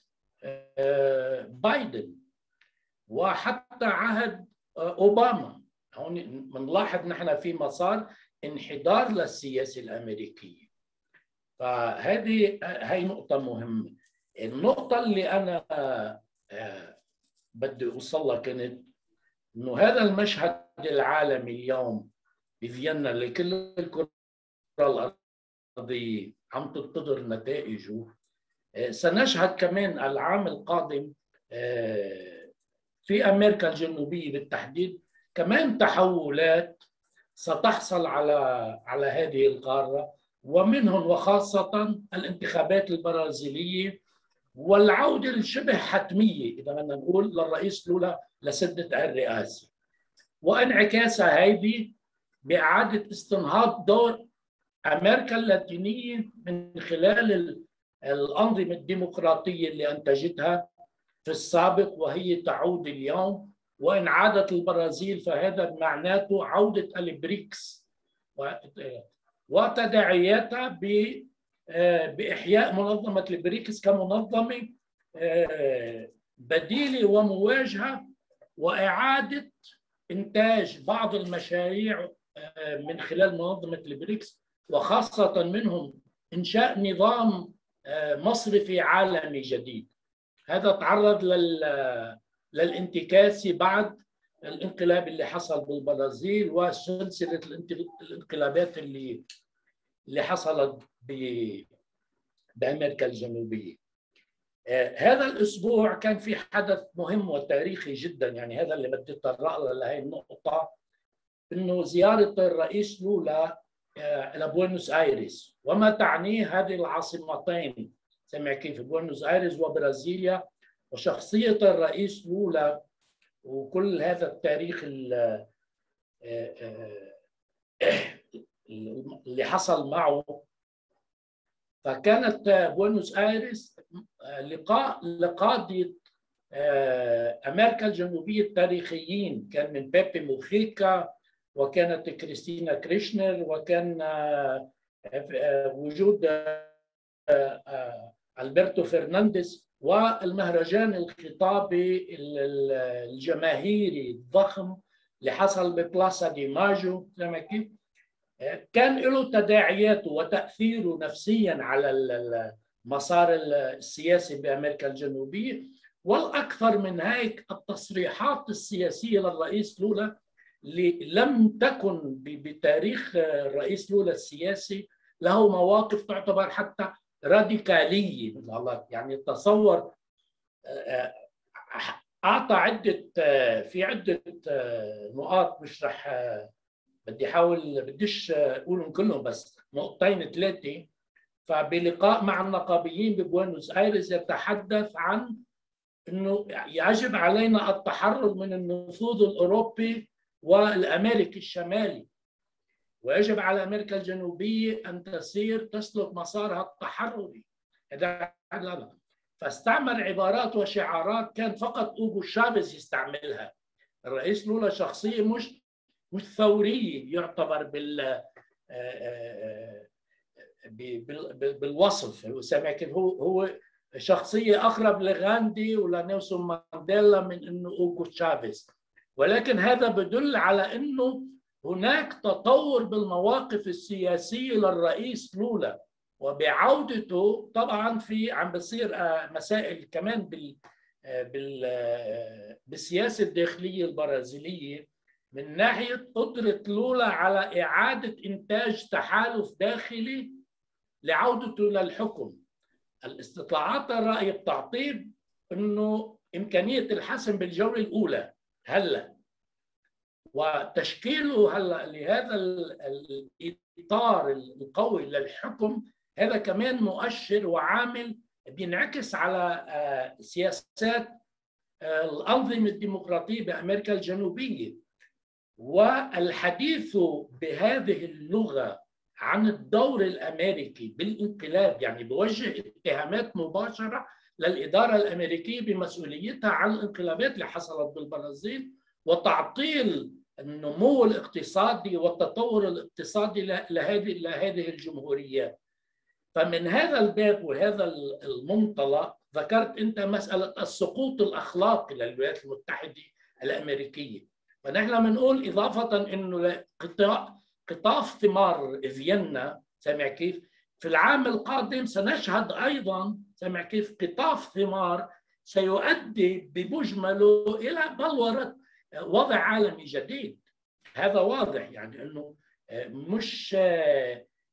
بايدن وحتى عهد أوباما، هون بنلاحظ نحن في مسار انحدار للسياسة الأمريكية. فهذه هي نقطة مهمة. النقطة اللي أنا بدي أوصل لها كانت إنه هذا المشهد العالمي اليوم بفيينا اللي كل الكرة الأرضية عم تنتظر نتائجه. سنشهد كمان العام القادم في أمريكا الجنوبية بالتحديد كمان تحولات ستحصل على على هذه القارة، ومنهم وخاصة الانتخابات البرازيلية والعودة الشبه حتمية إذا بدنا نقول للرئيس لولا لسدة الرئاسة، وانعكاسها هذه بإعادة استنهاض دور أمريكا اللاتينية من خلال الأنظمة الديمقراطية اللي أنتجتها في السابق وهي تعود اليوم. وإن عادت البرازيل فهذا معناته عودة البريكس وتداعياتها بإحياء منظمة البريكس كمنظمة بديلة ومواجهة وإعادة إنتاج بعض المشاريع من خلال منظمة البريكس، وخاصة منهم إنشاء نظام مصرفي عالمي جديد. هذا تعرض لل للانتكاسة بعد الانقلاب اللي حصل بالبرازيل وسلسلة الانقلابات اللي اللي حصلت بأمريكا الجنوبية. هذا الأسبوع كان في حدث مهم وتاريخي جدا، يعني هذا اللي بدي أتطرق لهي النقطة، إنه زيارة الرئيس لولا إلى بوينوس آيرس وما تعنيه هذه العاصمتين، سمع كيف بوينوس آيرس وبرازيليا، وشخصية الرئيس لولا وكل هذا التاريخ اللي حصل معه. فكانت بوينوس آيرس لقاء لقادة أمريكا الجنوبية التاريخيين، كان من بيبي موخيكا وكانت كريستينا كريشنر وكان وجود ألبرتو فرنانديز والمهرجان الخطابي الجماهيري الضخم اللي حصل ببلاسا دي ماجو. كيف كان له تداعياته وتأثيره نفسيا على المسار السياسي بأمريكا الجنوبية. والأكثر من هيك التصريحات السياسية للرئيس لولا اللي لم تكن بتاريخ الرئيس لولا السياسي، له مواقف تعتبر حتى راديكالية. يعني تصور أعطى عدة في عدة نقاط، مش رح بدي أحاول بديش أقولهم كلهم بس نقطتين ثلاثة. فبلقاء مع النقابيين ببوينوس آيرس يتحدث عن أنه يجب علينا التحرر من النفوذ الأوروبي والأمريكي الشمالي، ويجب على أمريكا الجنوبية أن تسير تسلك مسارها التحرري. فاستعمل عبارات وشعارات كان فقط أوغو شافيز يستعملها. الرئيس لولا شخصية مش مش ثورية يعتبر بال بالوصف، هو سامع كيف هو هو شخصية أقرب لغاندي ولنيلسون مانديلا من إنه أوغو شافيز، ولكن هذا بدل على إنه هناك تطور بالمواقف السياسية للرئيس لولا، وبعودته طبعا في عم بصير مسائل كمان بال بال بالسياسة الداخلية البرازيلية من ناحية قدرة لولا على إعادة إنتاج تحالف داخلي لعودته للحكم. الاستطلاعات الرأي بتعطيه إنه إمكانية الحسم بالجولة الأولى هلا، وتشكيله هلا لهذا الإطار القوي للحكم، هذا كمان مؤشر وعامل بينعكس على سياسات الأنظمة الديمقراطية بأمريكا الجنوبية. والحديث بهذه اللغة عن الدور الأمريكي بالانقلاب يعني بوجه اتهامات مباشرة للإدارة الأمريكية بمسؤوليتها عن الانقلابات اللي حصلت بالبرازيل وتعطيل النمو الاقتصادي والتطور الاقتصادي لهذه لهذه الجمهوريات. فمن هذا الباب وهذا المنطلق ذكرت أنت مسألة السقوط الأخلاقي للولايات المتحدة الأمريكية. فنحن بنقول إضافة إنه قطاع قطاف ثمار فيينا، سامع كيف؟ في العام القادم سنشهد أيضا سامع كيف قطاف ثمار سيؤدي بمجمله إلى بلورة وضع عالمي جديد. هذا واضح، يعني أنه مش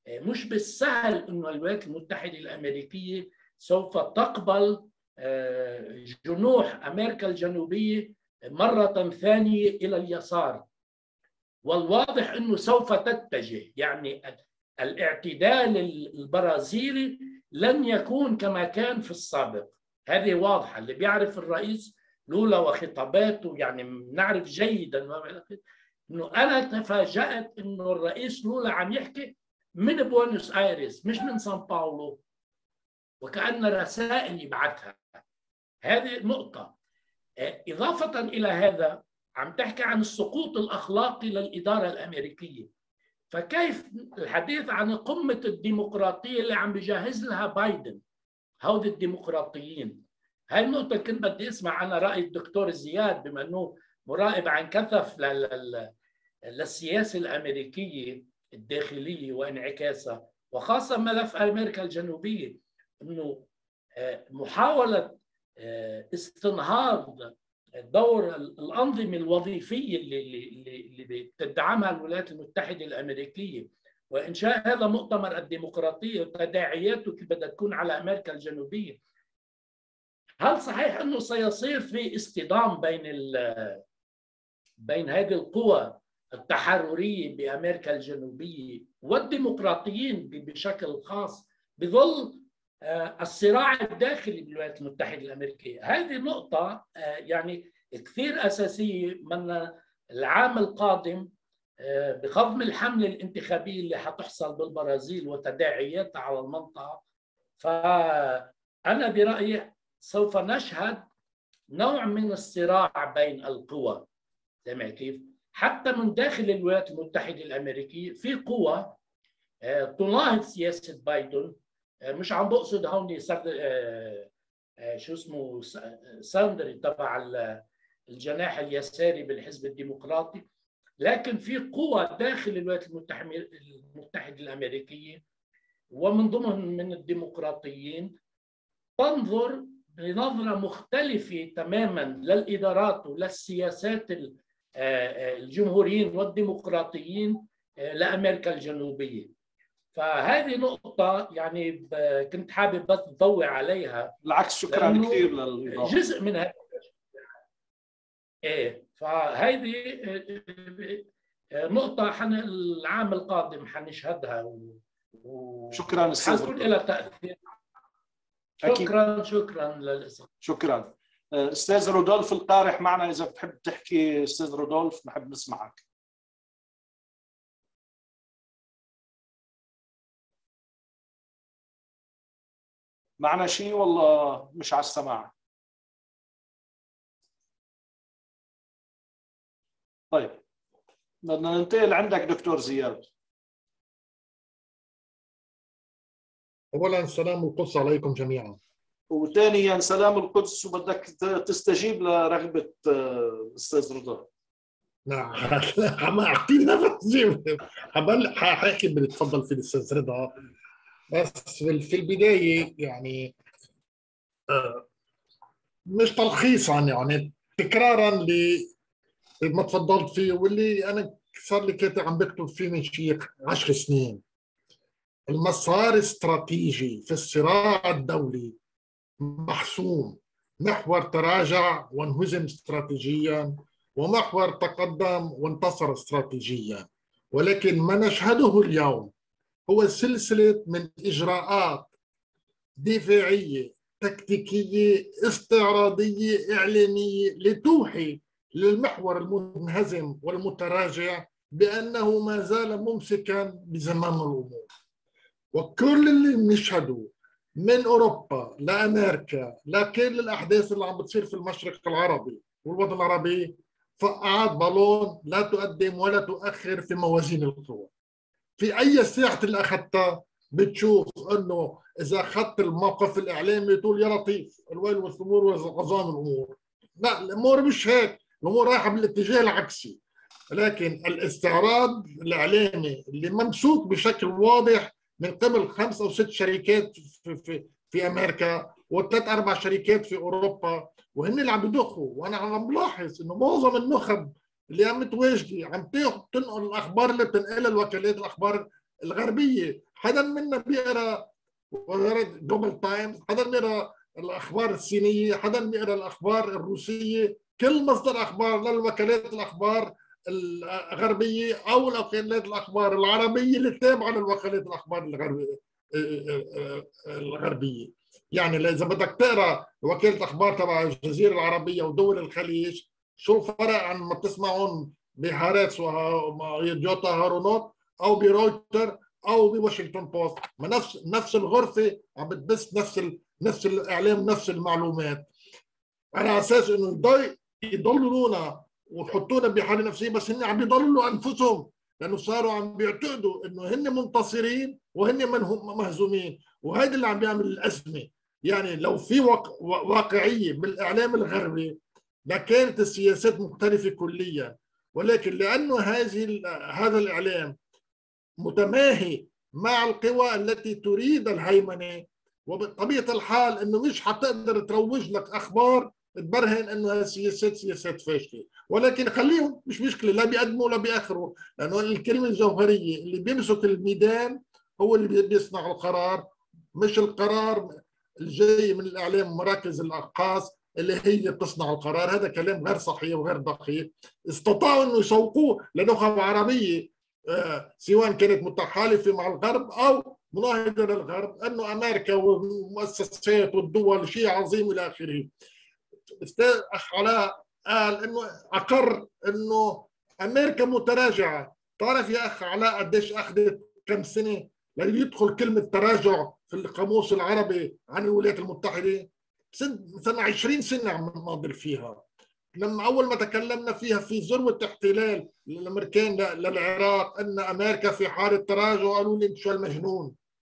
مش بالسهل انه الولايات المتحده الامريكيه سوف تقبل جنوح امريكا الجنوبيه مره ثانيه الى اليسار، والواضح انه سوف تتجه، يعني الاعتدال البرازيلي لن يكون كما كان في السابق. هذه واضحه، اللي بيعرف الرئيس لولا وخطاباته يعني نعرف جيدا انه انا تفاجأت انه الرئيس لولا عم يحكي من بوينوس ايرس مش من سان باولو، وكأن رسائل يبعثها. هذه نقطة. إضافة إلى هذا عم تحكي عن السقوط الأخلاقي للإدارة الأمريكية، فكيف الحديث عن قمة الديمقراطية اللي عم بيجهز لها بايدن؟ هود الديمقراطيين. هاي النقطة كنت بدي أسمع أنا رأي الدكتور زياد بما أنه مراقب عن كثف للسياسة الأمريكية الداخلية وانعكاسها، وخاصة ملف أمريكا الجنوبية، أنه محاولة استنهاض دور الأنظمة الوظيفية اللي, اللي, اللي بتدعمها الولايات المتحدة الأمريكية، وإنشاء هذا مؤتمر الديمقراطية وتداعياته كيف بدها تكون على أمريكا الجنوبية. هل صحيح أنه سيصير في اصطدام بين بين هذه القوى التحررية بأمريكا الجنوبية والديمقراطيين بشكل خاص بظل الصراع الداخلي بالولايات المتحدة الأمريكية؟ هذه نقطة يعني كثير أساسية من العام القادم بخضم الحملة الانتخابية اللي حتحصل بالبرازيل وتداعياتها على المنطقة. فأنا برأيي سوف نشهد نوع من الصراع بين القوى، سمع كيف؟ حتى من داخل الولايات المتحدة الأمريكية في قوى تناهض سياسة بايدن. مش عم بقصد هون شو اسمه ساندري تبع الجناح اليساري بالحزب الديمقراطي، لكن في قوى داخل الولايات المتحدة الأمريكية ومن ضمن من الديمقراطيين تنظر بنظرة مختلفة تماما للإدارات وللسياسات الجمهوريين والديمقراطيين لأمريكا الجنوبية. فهذه نقطة يعني كنت حابب بس تضوي عليها. بالعكس شكرا كثير للإضافة. جزء من هذا. ايه فهذه نقطة حن العام القادم حنشهدها و... شكرا استاذ. حيكون لها تأثير. شكرا أكيد. شكرا للاسم. شكرا استاذ رودولف القارح معنا، اذا بتحب تحكي استاذ رودولف نحب نسمعك. معنا شيء والله مش على السماع؟ طيب بدنا ننتقل عندك دكتور زياد. اولا سلام القدس عليكم جميعا، وثانيا سلام القدس، وبدك تستجيب لرغبه الاستاذ رضا. نعم عم اعطيني نفس جيب حاحكي اللي تفضل فيه الاستاذ رضا، بس في البدايه يعني مش تلخيصا يعني تكرارا ل ما تفضلت فيه واللي انا صار لي كاتب عم بكتب فيه من شيء عشر سنين. المسار الاستراتيجي في الصراع الدولي محسوم، محور تراجع وانهزم استراتيجيا، ومحور تقدم وانتصر استراتيجيا. ولكن ما نشهده اليوم هو سلسلة من إجراءات دفاعية تكتيكية استعراضية إعلامية لتوحي للمحور المنهزم والمتراجع بأنه ما زال ممسكا بزمام الأمور. وكل اللي نشهده من أوروبا لأمريكا لكل الأحداث اللي عم بتصير في المشرق العربي والوطن العربي فقعات بالون لا تقدم ولا تؤخر في موازين القوى. في أي ساحة اللي أخذتها بتشوف أنه إذا أخذت الموقف الإعلامي تقول يا لطيف الويل والثمور وعظام الأمور. لا، الأمور مش هيك، الأمور رايحة بالاتجاه العكسي. لكن الاستعراض الإعلامي اللي ممسوك بشكل واضح من قبل خمس أو ست شركات في, في, في أمريكا وثلاث أربع شركات في أوروبا، وهن اللي عم يدخوا. وأنا عم بلاحظ إنه معظم النخب اللي عم تواجدي عم تنقل الأخبار اللي بتنقلها الوكالات الأخبار الغربيه، حدا منا بيقرا جلوبال تايمز، حدا بيقرا الاخبار الصينيه، حدا بيقرا الاخبار الروسيه، كل مصدر اخبار للوكالات الاخبار الغربيه او الوكالات الاخبار العربيه اللي تابعه للوكالات الاخبار الغربيه الغربيه. يعني اذا بدك تقرا وكاله اخبار تبع الجزيره العربيه ودول الخليج، شو الفرق عن ما تسمعون بهارتس ويديوتا هارونوت او برويتر او بواشنطن بوست؟ ما نفس نفس الغرفه عم بتبث نفس ال... نفس الاعلام، نفس المعلومات، على اساس انه يضللونا ويحطونا بحاله نفسيه، بس هن عم بيضللوا انفسهم، لانه صاروا عم بيعتقدوا انه هن منتصرين وهن من هم مهزومين، وهذا اللي عم بيعمل الازمه. يعني لو في واقعيه بالاعلام الغربي لكانت السياسات مختلفه كليا، ولكن لانه هذه هذا الاعلام متماهي مع القوى التي تريد الهيمنه، وبطبيعه الحال انه مش حتقدر تروج لك اخبار تبرهن انه هالسياسات سياسات فاشله، ولكن خليهم مش مشكله، لا بيقدموا ولا بيأخروا، لانه الكلمه الجوهريه اللي بيمسك الميدان هو اللي بيصنع القرار، مش القرار الجاي من الاعلام ومراكز الاقاص اللي هي بتصنع القرار. هذا كلام غير صحيح وغير دقيق. استطاعوا انه يسوقوه لنخب عربيه سواء كانت متحالفه مع الغرب او مناهضه للغرب، انه امريكا والمؤسسات والدول شيء عظيم الى اخره. استاذ اخ علاء قال انه اقر انه امريكا متراجعه. تعرف يا اخ علاء قديش اخذت كم سنه ليدخل كلمه تراجع في القاموس العربي عن الولايات المتحده؟ سنه عشرين سنه عم نناضل فيها. لما اول ما تكلمنا فيها في ذروه احتلال الامريكان للعراق ان امريكا في حاله تراجع، قالوا لي انت شو المجنون.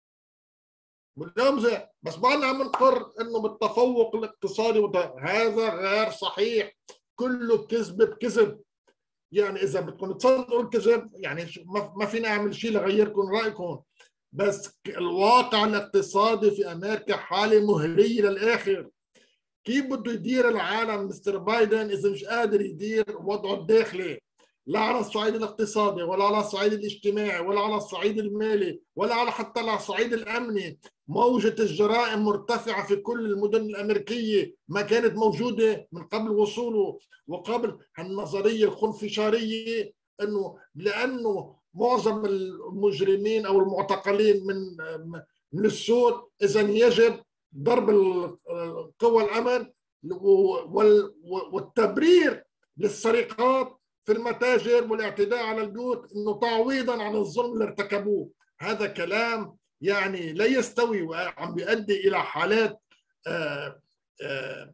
باليوم بس بعدنا عم نقر انه بالتفوق الاقتصادي، هذا غير صحيح، كله كذب بكذب. يعني اذا بدكم تصدقوا الكذب يعني ما فينا اعمل شيء لغيركم رايكم، بس الواقع الاقتصادي في امريكا حاله مهليه للاخر. كيف بده يدير العالم مستر بايدن اذا مش قادر يدير وضعه الداخلي، لا على الصعيد الاقتصادي ولا على الصعيد الاجتماعي ولا على الصعيد المالي ولا على حتى على الصعيد الامني؟ موجة الجرائم مرتفعة في كل المدن الامريكيه، ما كانت موجوده من قبل وصوله وقبل النظريه الخنفشاريه انه لانه معظم المجرمين او المعتقلين من من السود اذا يجب ضرب قوى الامن والتبرير للسرقات في المتاجر والاعتداء على البيوت انه تعويضا عن الظلم اللي ارتكبوه. هذا كلام يعني لا يستوي وعم بيؤدي الى حالات آآ آآ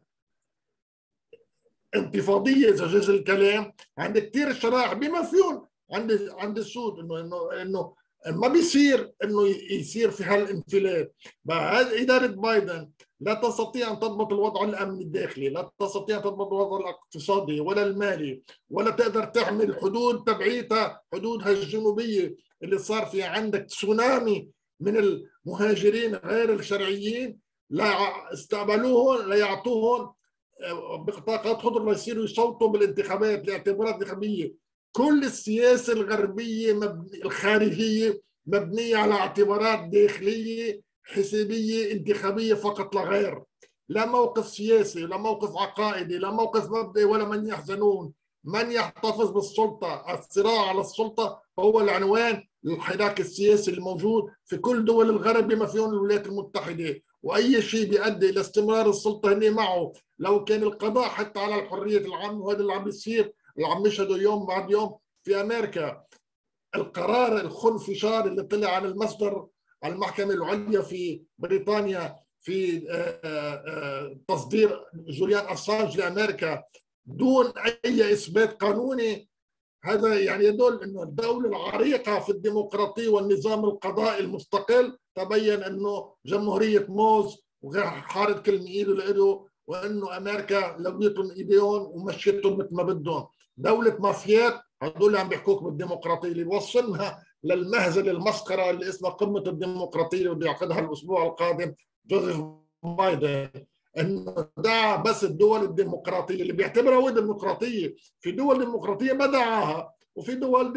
انتفاضيه اذا جاز الكلام عند كثير شرائح بما فيهم عند عند السود، انه انه انه ما بيصير انه يصير في هالانفلات. هذه اداره بايدن لا تستطيع ان تضبط الوضع الامني الداخلي، لا تستطيع ان تضبط الوضع الاقتصادي ولا المالي، ولا تقدر تعمل الحدود تبعيتها حدودها الجنوبيه اللي صار فيها عندك تسونامي من المهاجرين غير الشرعيين، لا استقبلوهم لا يعطوهم بطاقات خضر ليصيروا يصوتوا بالانتخابات لاعتبارات انتخابيه. كل السياسه الغربيه مبني الخارجيه مبنيه على اعتبارات داخليه حسابيه انتخابيه فقط لا غير، لا موقف سياسي، لا موقف عقائدي، لا موقف مبدئي، ولا من يحزنون. من يحتفظ بالسلطه، الصراع على السلطه هو العنوان للحراك السياسي الموجود في كل دول الغرب بما فيهم الولايات المتحده، واي شيء بيؤدي الى استمرار السلطه هني معه، لو كان القضاء حتى على الحريه العامه، وهذا اللي عم بيصير اللي عم نشهده يوم بعد يوم في امريكا. القرار الخنفشار اللي طلع عن المصدر على المحكمه العليا في بريطانيا في تصدير جوليان أسانج لامريكا دون اي اثبات قانوني، هذا يعني يدل انه الدوله العريقه في الديمقراطيه والنظام القضائي المستقل تبين انه جمهوريه موز وغير حارد كلمه ايده لايده، وانه امريكا لويتهم ايديهم ومشيتهم مثل ما بدهم. دوله مافيات هذول عم بيحكوك بالديمقراطيه اللي وصلنا للمهزله المسخره اللي اسمها قمه الديمقراطيه اللي بده يعقدها الاسبوع القادم جوزيف بايدن، انه دعا بس الدول الديمقراطيه اللي بيعتبرها هو ديمقراطيه. في دول ديمقراطيه ما دعاها، وفي دول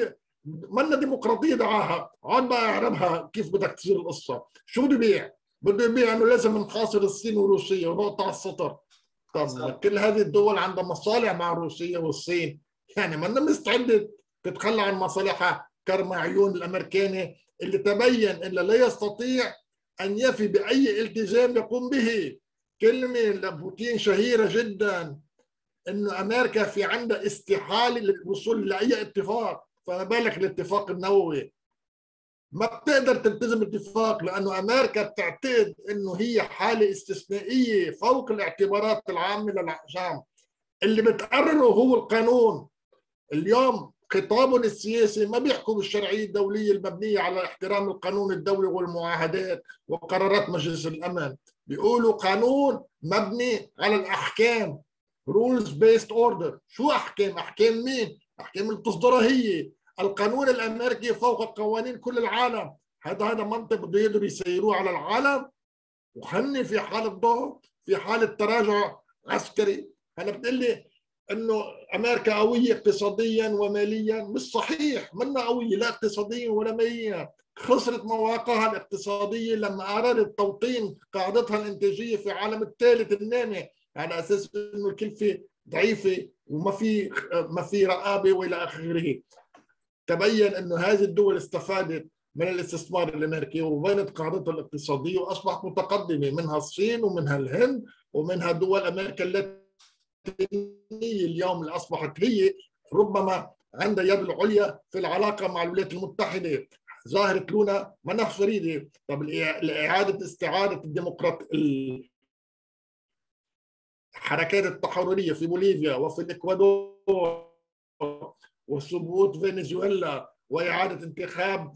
منا ديمقراطيه دعاها، عاد بقى اعربها كيف بدك تصير القصه، شو بده يبيع؟ بده يبيع انه لازم نحاصر الصين وروسيا ونقطع على السطر. طب كل هذه الدول عندها مصالح مع روسيا والصين، يعني منا مستعده تتخلى عن مصالحها كرم عيون الامريكاني اللي تبين انه لا يستطيع ان يفي باي التزام يقوم به. كلمه لبوتين شهيره جدا انه امريكا في عندها استحاله للوصول لاي اتفاق، فما بالك الاتفاق النووي. ما بتقدر تلتزم اتفاق لانه امريكا بتعتقد انه هي حاله استثنائيه فوق الاعتبارات العامه للعالم. اللي بتقرره هو القانون. اليوم خطابهم السياسي ما بيحكوا بالشرعيه الدوليه المبنيه على احترام القانون الدولي والمعاهدات وقرارات مجلس الامن، بيقولوا قانون مبني على الاحكام، rules based order. شو احكام؟ احكام مين؟ احكام اللي بتصدرها هي. القانون الامريكي فوق قوانين كل العالم. هذا هذا منطق بده يقدروا يسيروه على العالم، وخلني في حاله ضغط، في حاله تراجع عسكري. هلا بتقول لي انه امريكا قويه اقتصاديا وماليا، مش صحيح، منا قويه لا اقتصاديا ولا ماليا. خسرت مواقعها الاقتصاديه لما ارادت توطين قاعدتها الانتاجيه في العالم الثالث النامي على اساس انه الكلفه ضعيفه وما في ما في رقابه والى اخره. تبين انه هذه الدول استفادت من الاستثمار الامريكي وبنت قاعدتها الاقتصاديه واصبحت متقدمه، منها الصين ومنها الهند ومنها دول امريكا اللاتينيه اليوم اللي اصبحت هي ربما عندها يد العليا في العلاقه مع الولايات المتحده. ظاهره لونا منح فريده. طب اعاده استعاده الديمقراط الحركات التحرريه في بوليفيا وفي الاكوادور وسقوط فنزويلا واعاده انتخاب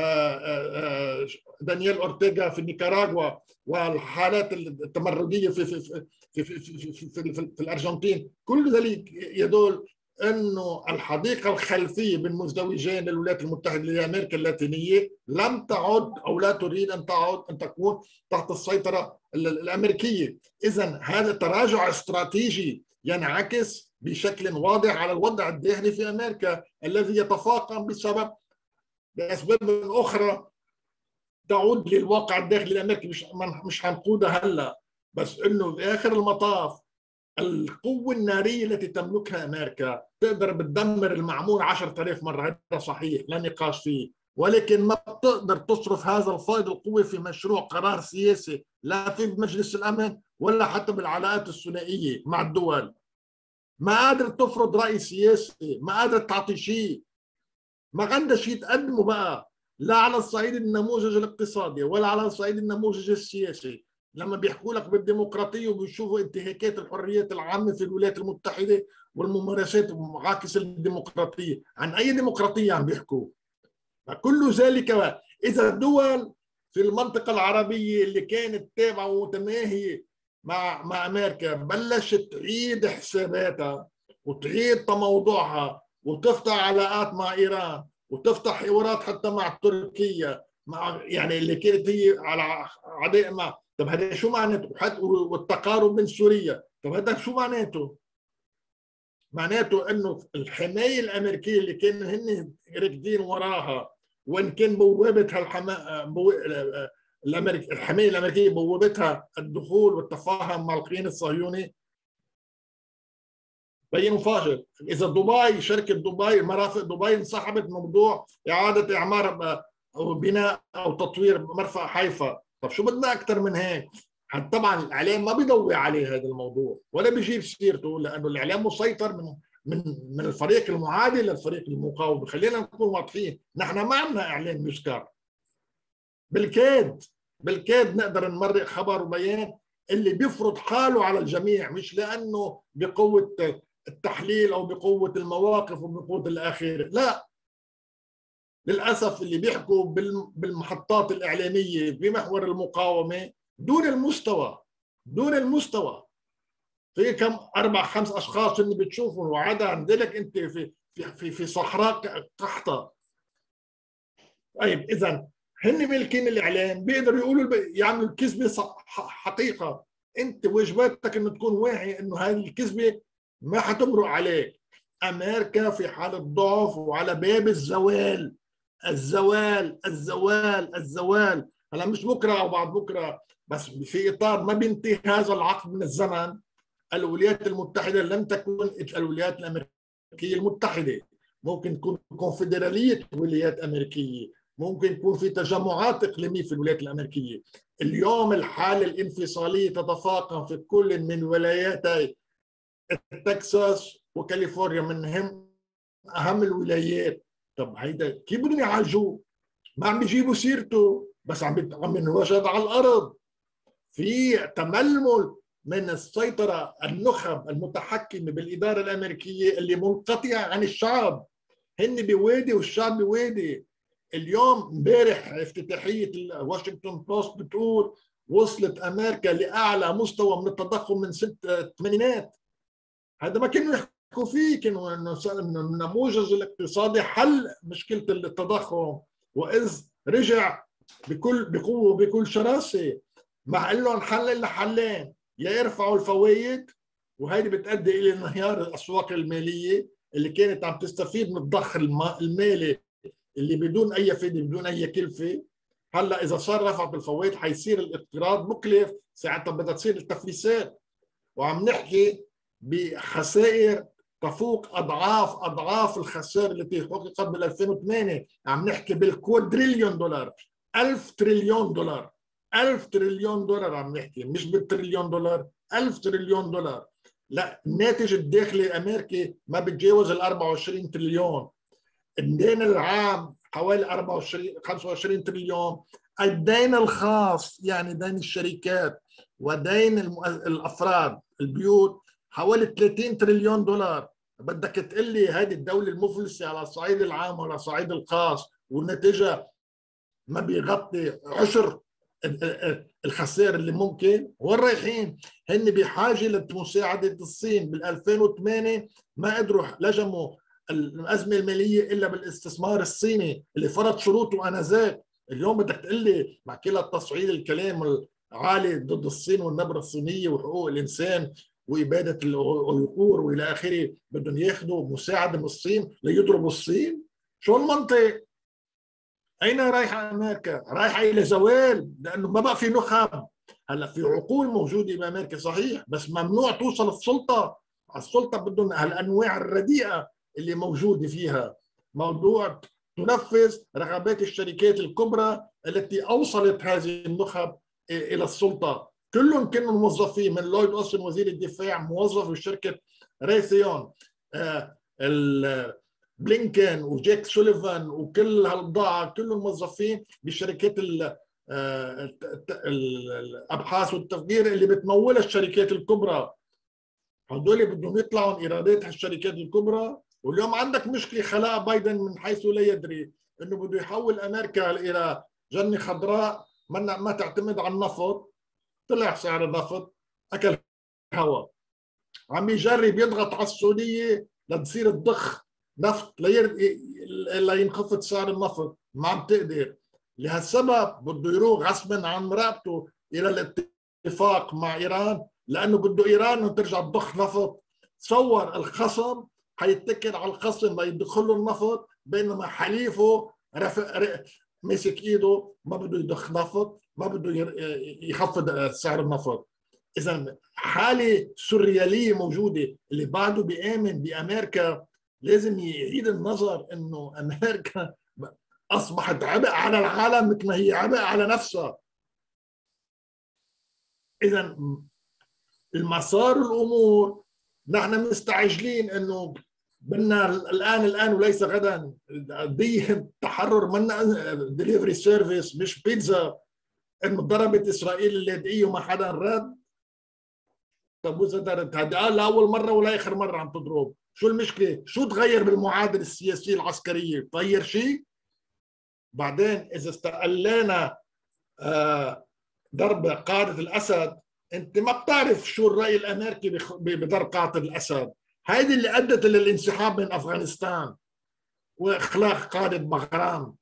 دانييل اورتيغا في نيكاراغوا والحالات التمرديه في في في في في, في, في, في, في الارجنتين، كل ذلك يدل انه الحديقه الخلفيه بين مزدوجين للولايات المتحده لامريكا اللاتينيه لم تعد او لا تريد ان تعد ان تكون تحت السيطره الامريكيه. اذا هذا تراجع استراتيجي ينعكس بشكل واضح على الوضع الداخلي في امريكا الذي يتفاقم بسبب لاسباب اخرى تعود للواقع الداخلي الامريكي. مش مش هنقودها هلا، بس انه في اخر المطاف القوه الناريه التي تملكها امريكا تقدر بتدمر المعمول عشرة آلاف مره، هذا صحيح لا نقاش فيه، ولكن ما بتقدر تصرف هذا الفائض القوي في مشروع قرار سياسي لا في مجلس الامن ولا حتى بالعلاقات الثنائيه مع الدول. ما قادر تفرض راي سياسي، ما قادر تعطي شيء، ما عندها شيء تقدمه بقى، لا على الصعيد النموذج الاقتصادي ولا على الصعيد النموذج السياسي. لما بيحكوا لك بالديمقراطيه وبيشوفوا انتهاكات الحريات العامه في الولايات المتحده والممارسات المعاكسه للديمقراطيه، عن اي ديمقراطيه عم بيحكوا؟ كل ذلك اذا الدول في المنطقه العربيه اللي كانت تابعه ومتماهيه مع مع امريكا بلشت تعيد حساباتها وتعيد تموضعها وتفتح علاقات مع ايران وتفتح حوارات حتى مع تركيا، مع يعني اللي كانت هي على عداء مع. طب هذا شو معناته؟ والتقارب من سوريا، طب هذا شو معناته؟ معناته انه الحمايه الامريكيه اللي كانوا هن راكدين وراها، وان كان بوابتها الحما... بو... الأمريك... الحمايه الامريكيه بوابتها الدخول والتفاهم مع الكيان الصهيوني، بينوا فاشل. اذا دبي شركه دبي مرافق دبي انسحبت من موضوع اعاده اعمار او بناء او تطوير مرفأ حيفا، طب شو بدنا اكثر من هيك؟ طبعا الاعلام ما بيضوي عليه هذا الموضوع ولا بيجيب سيرته، لانه الاعلام مسيطر من من من الفريق المعادي للفريق المقاوم. خلينا نكون واضحين، نحن ما عندنا اعلام يذكر، بالكاد بالكاد نقدر نمرق خبر وبيان اللي بيفرض حاله على الجميع، مش لانه بقوه التحليل او بقوه المواقف وبقوه الاخير، لا. للاسف اللي بيحكوا بالمحطات الاعلاميه بمحور المقاومه دون المستوى دون المستوى في كم اربع خمس اشخاص اللي بتشوفهم، وعدا عن ذلك انت في في في صحراء قحطه. طيب اذا هن مالكين الاعلام بيقدروا يقولوا يعملوا الكذبه حقيقه. انت واجباتك انه تكون واعي انه هذه الكذبه ما حتمرق عليك. امريكا في حاله ضعف وعلى باب الزوال. الزوال الزوال الزوال. هلا مش بكره او بعد بكره، بس في اطار ما بينتهي هذا العقد من الزمن. الولايات المتحده لن تكون الولايات الامريكيه المتحده، ممكن تكون كونفدراليه ولايات امريكيه، ممكن يكون في تجمعات اقليميه في الولايات الامريكيه. اليوم الحاله الانفصاليه تتفاقم في كل من ولاياتي تكساس وكاليفورنيا، من هم اهم الولايات. طب هيدا كيف بدهم يعالجوه؟ ما عم بيجيبوا سيرته، بس عم عم ينوجد على الارض. في تململ من السيطره النخب المتحكمه بالاداره الامريكيه اللي منقطعه عن الشعب. هن بوادي والشعب بوادي. اليوم امبارح افتتاحيه واشنطن بوست بتقول وصلت امريكا لاعلى مستوى من التضخم من سنه الثمانينات. هذا ما كانوا يحكوا فيه، كانوا انه النموذج الاقتصادي حل مشكله التضخم، واذ رجع بكل بقوه وبكل شراسه. ما قال لهم حل الا حلين، يا يرفعوا الفوائد، وهيدي بتؤدي الى انهيار الاسواق الماليه اللي كانت عم تستفيد من الضخ المالي اللي بدون اي فائده بدون اي كلفه. هلا اذا صار رفعت الفوائد حيصير الاقتراض مكلف، ساعتها بدها تصير التفليسات، وعم نحكي بخسائر تفوق اضعاف اضعاف الخسائر التي حققت بال ألفين وثمانية. عم نحكي بالكوادريليون دولار، ألف تريليون دولار، ألف تريليون دولار عم نحكي، مش بالتريليون دولار، ألف تريليون دولار. لا، الناتج الداخلي الامريكي ما بتجاوز ال أربعة وعشرين تريليون. الدين العام حوالي أربعة وعشرين خمسة وعشرين تريليون. الدين الخاص يعني دين الشركات ودين الافراد البيوت حوالي ثلاثين تريليون دولار. بدك تقول لي هذه الدوله المفلسه على الصعيد العام وعلى الصعيد الخاص والنتيجه ما بيغطي عشر الخسائر اللي ممكن؟ وين رايحين؟ هن بحاجه لمساعده الصين. بال ألفين وثمانية ما قدروا لجموا الازمه الماليه الا بالاستثمار الصيني اللي فرض شروطه انذاك. اليوم بدك تقول لي مع كل التصعيد الكلام العالي ضد الصين والنبره الصينيه وحقوق الانسان واباده العقور والى اخره، بدهم ياخذوا مساعده من الصين ليضربوا الصين؟ شو المنطق؟ اين رايحه امريكا؟ رايحه الى زوال، لانه ما بقى في نخب. هلا في عقول موجوده بامريكا صحيح، بس ممنوع توصل السلطه. السلطه بدهم هالانواع الرديئه اللي موجوده فيها. موضوع تنفذ رغبات الشركات الكبرى التي اوصلت هذه النخب الى السلطه. كلهم كانوا موظفين، من لويد اوستن وزير الدفاع موظف بشركه ريثيون، آه بلينكن وجاك سوليفان وكل هالبضاعه كلهم موظفين بشركات الابحاث والتفجير اللي بتمولها الشركات الكبرى. هدول بدهم يطلعوا ايرادات هالشركات الكبرى. واليوم عندك مشكله خلقها بايدن من حيث لا يدري، انه بده يحول امريكا الى جنه خضراء ما ما تعتمد على النفط. طلع سعر النفط اكل هواء. عم يجرب يضغط على السعوديه لتصير تضخ نفط لينخفض سعر النفط، ما عم تقدر. لهالسبب بده يروح غصبا عن رقبته الى الاتفاق مع ايران، لانه بده ايران ترجع تضخ نفط. تصور الخصم حيتكل على الخصم ليدخل له النفط، بينما حليفه رفع مسك ايده ما بده يضخ نفط، ما بده يخفض سعر النفط. اذا حاله سورياليه موجوده. اللي بعده بيامن بامريكا لازم يعيد النظر انه امريكا اصبحت عبء على العالم مثل ما هي عبء على نفسها. اذا المسار الامور نحن مستعجلين انه بدنا الان الان وليس غدا. دي تحرر منا دليفري سيرفيس مش بيتزا. انه ضربت اسرائيل اللاذقيه وما حدا رد. طب واذا ضربت هذه لاول مره ولا اخر مره عم تضرب، شو المشكله؟ شو تغير بالمعادله السياسيه العسكريه؟ تغير شيء؟ بعدين اذا استقلينا ضرب قاده الاسد، انت ما بتعرف شو الراي الامريكي بضرب قاده الاسد. هذه اللي ادت للانسحاب من افغانستان واخلاق قاده بغرام.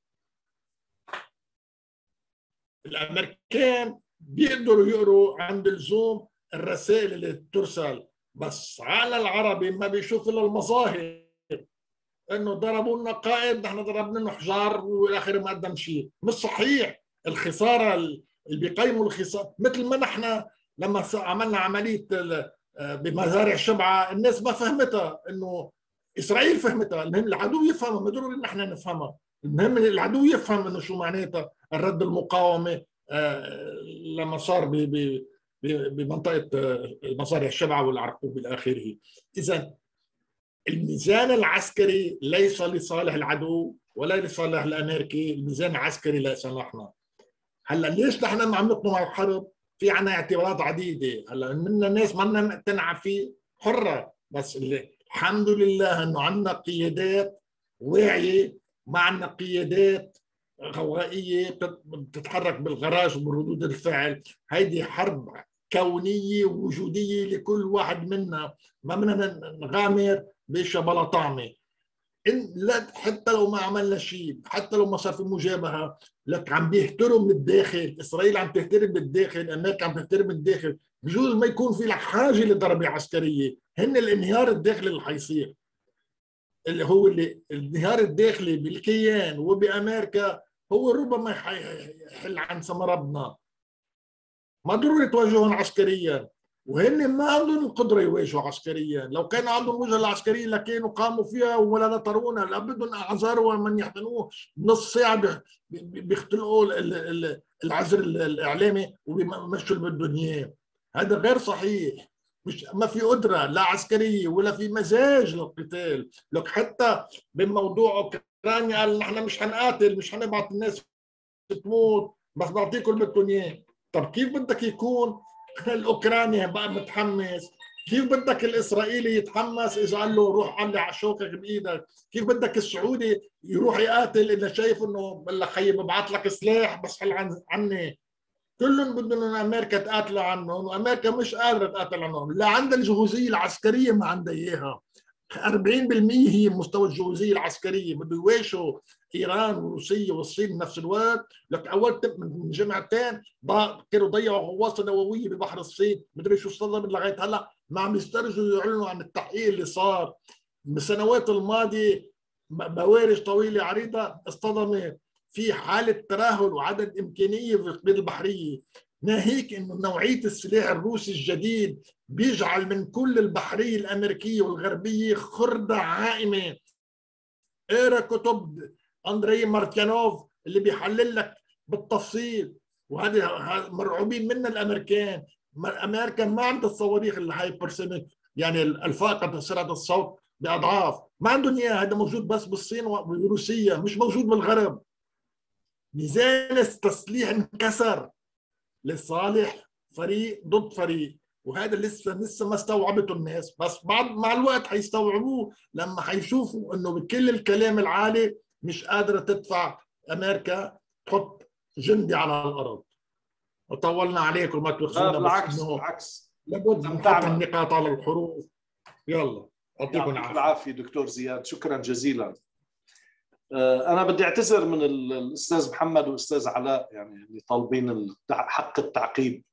الامريكان بيقدروا يقروا عند اللزوم الرسائل اللي ترسل، بس على العربي ما بيشوف الا المظاهر. انه ضربوا لنا قائد، نحن ضربنا لنا حجار والاخر ما قدم شيء. مش صحيح. الخساره اللي بيقيموا الخساره مثل ما نحن لما عملنا عمليه بمزارع شبعه الناس ما فهمتها، انه اسرائيل فهمتها، المهم العدو يفهمها، ما ضروري نحن نفهمها، المهم العدو يفهم انه شو معناتها الرد المقاومه لما صار بمنطقه مزارع الشبعه والعرقوب الى اخره. اذا الميزان العسكري ليس لصالح العدو ولا لصالح الامريكي، الميزان العسكري لصالحنا. هلا ليش نحن عم نقوم على الحرب؟ في عنا اعتبارات عديده، هلا منا ناس ما بدنا نقتنع فيه حره، بس اللي الحمد لله انه عندنا قيادات واعيه، ما عندنا قيادات غوائيه بتتحرك بالغراش وبردود الفعل. هيدي حرب كونيه ووجوديه لكل واحد منا، ما بدنا نغامر بشبلة طعمه. إن لا حتى لو ما عملنا شيء، حتى لو ما صار في مجابهه، لك عم بيحترم الداخل، اسرائيل عم تحترم بالداخل، امريكا عم تحترم الداخل، بجوز ما يكون في لك حاجه لضربه عسكريه، هن الانهيار الداخلي اللي حيصير، اللي هو اللي الانهيار الداخلي بالكيان وبامريكا هو ربما يحل عن ثمرتنا. ما ضروري تواجههم عسكريا، وهن ما عندهم القدره يواجهوا عسكريا، لو كان عندهم وجهه العسكريه لكانوا قاموا فيها ولا نطرونا، لا بدهم اعذار ومن يحتنوه نص ساعه بيختلقوا العذر الاعلامي وبيمشوا اللي بدهم اياه. هذا غير صحيح. مش ما في قدره لا عسكريه ولا في مزاج للقتال. لك حتى بموضوع اوكرانيا قال نحن مش حنقاتل، مش حنبعث الناس تموت، بس نعطيكم اللي بدكم اياه. طب كيف بدك يكون الاوكراني بقى متحمس؟ كيف بدك الاسرائيلي يتحمس اذا قال له روح علي على شوكك بايدك؟ كيف بدك السعودي يروح يقاتل اذا شايف انه بلا خيي ببعث لك سلاح بس حل عن عني؟ كلهم بدهم امريكا تقاتل عنهم، وامريكا مش قادره تقاتل عنهم، لا عندها الجهوزيه العسكريه ما عندها اياها. أربعين بالمئة هي مستوى الجهوزيه العسكريه، بده يواجهوا ايران وروسيا والصين بنفس الوقت. لك اول من جمعتين كانوا ضيعوا غواصه نوويه ببحر الصين، مدري شو صار لغايه هلا ما عم يسترجوا يعلنوا عن التحقيق اللي صار بالسنوات الماضيه. بوارج طويله عريضه اصطدمت، في حاله ترهل وعدم امكانيه في القيادة البحريه. ناهيك انه نوعيه السلاح الروسي الجديد بيجعل من كل البحريه الامريكيه والغربيه خرده عائمه. اقرا كتب اندري مارتيانوف اللي بيحلل لك بالتفصيل، وهذه مرعوبين منها الامريكان. امريكا ما عندها الصواريخ الهايبرسونيك، يعني الفائقه سرعه الصوت باضعاف، ما عندهم اياها. هذا موجود بس بالصين وبروسيا، مش موجود بالغرب. ميزان التسليح انكسر لصالح فريق ضد فريق، وهذا لسه لسه ما استوعبته الناس، بس بعد مع الوقت حيستوعبوه لما حيشوفوا انه بكل الكلام العالي مش قادره تدفع امريكا تحط جندي على الارض. وطولنا عليكم ما تاخذونا، بالعكس بالعكس لابد نحط النقاط على الحروف. يلا يعطيكم العافيه دكتور زياد، شكرا جزيلا. أنا بدي أعتذر من الأستاذ محمد والأستاذ علاء يعني اللي طالبين حق التعقيب،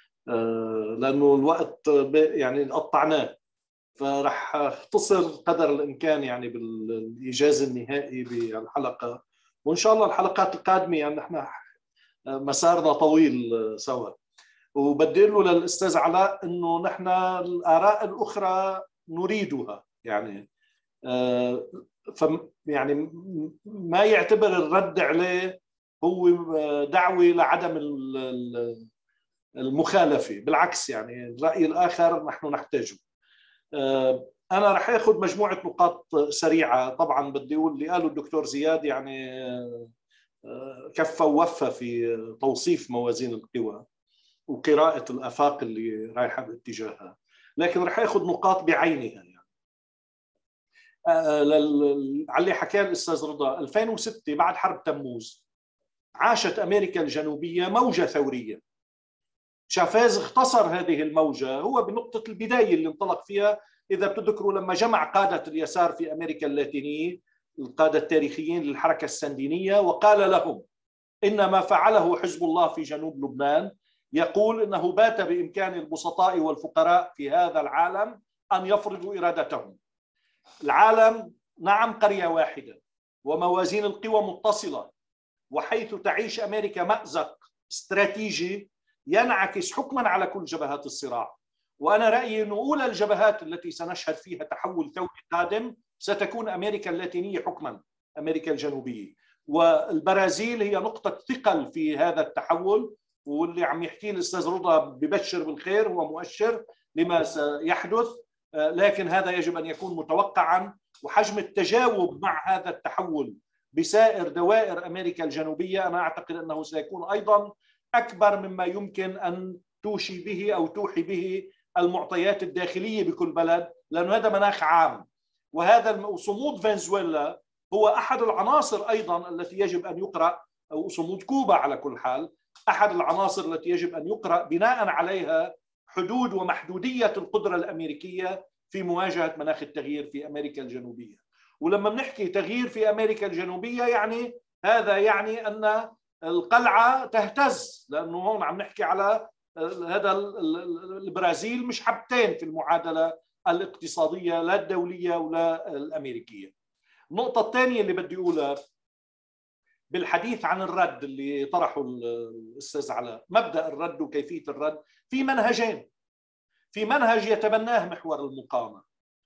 لأنه الوقت يعني قطعناه، فرح اختصر قدر الإمكان يعني بالإيجاز النهائي بالحلقة، وإن شاء الله الحلقات القادمة يعني نحن مسارنا طويل سوا. وبدي له للأستاذ علاء إنه نحن الآراء الأخرى نريدها، يعني ف يعني ما يعتبر الرد عليه هو دعوة لعدم المخالفة، بالعكس يعني الرأي الآخر نحن نحتاجه. أنا رح أخذ مجموعة نقاط سريعة. طبعا بدي أقول اللي قاله الدكتور زياد يعني كفى ووفى في توصيف موازين القوى وقراءة الآفاق اللي رايحة باتجاهها، لكن رح أخذ نقاط بعينها. يعني على اللي حكاه الأستاذ رضا، ألفين وستة بعد حرب تموز عاشت أمريكا الجنوبية موجة ثورية. شافاز اختصر هذه الموجة هو بنقطة البداية اللي انطلق فيها، إذا بتذكروا لما جمع قادة اليسار في أمريكا اللاتينية، القادة التاريخيين للحركة السندينية، وقال لهم إن ما فعله حزب الله في جنوب لبنان يقول إنه بات بإمكان البسطاء والفقراء في هذا العالم أن يفرضوا إرادتهم. العالم نعم قرية واحدة وموازين القوى متصلة، وحيث تعيش أمريكا مأزق استراتيجي ينعكس حكما على كل جبهات الصراع. وأنا رأيي أن أولى الجبهات التي سنشهد فيها تحول ثوري قادم ستكون أمريكا اللاتينية حكما، أمريكا الجنوبية. والبرازيل هي نقطة ثقل في هذا التحول، واللي عم يحكي الأستاذ رضا ببشر بالخير، هو مؤشر لما سيحدث، لكن هذا يجب أن يكون متوقعا. وحجم التجاوب مع هذا التحول بسائر دوائر أمريكا الجنوبية أنا أعتقد أنه سيكون أيضا أكبر مما يمكن أن توشي به أو توحي به المعطيات الداخلية بكل بلد، لأن هذا مناخ عام. وهذا صمود فنزويلا هو أحد العناصر أيضا التي يجب أن يقرأ، أو صمود كوبا على كل حال، أحد العناصر التي يجب أن يقرأ بناء عليها حدود ومحدودية القدرة الأمريكية في مواجهة مناخ التغيير في أمريكا الجنوبية. ولما بنحكي تغيير في أمريكا الجنوبية يعني هذا يعني أن القلعة تهتز، لأنه هون عم نحكي على هذا البرازيل مش حبتين في المعادلة الاقتصادية لا الدولية ولا الأمريكية. النقطة الثانية اللي بدي أقولها بالحديث عن الرد اللي طرحه الأستاذ علاء، مبدأ الرد وكيفية الرد، في منهجين. في منهج يتبناه محور المقاومة،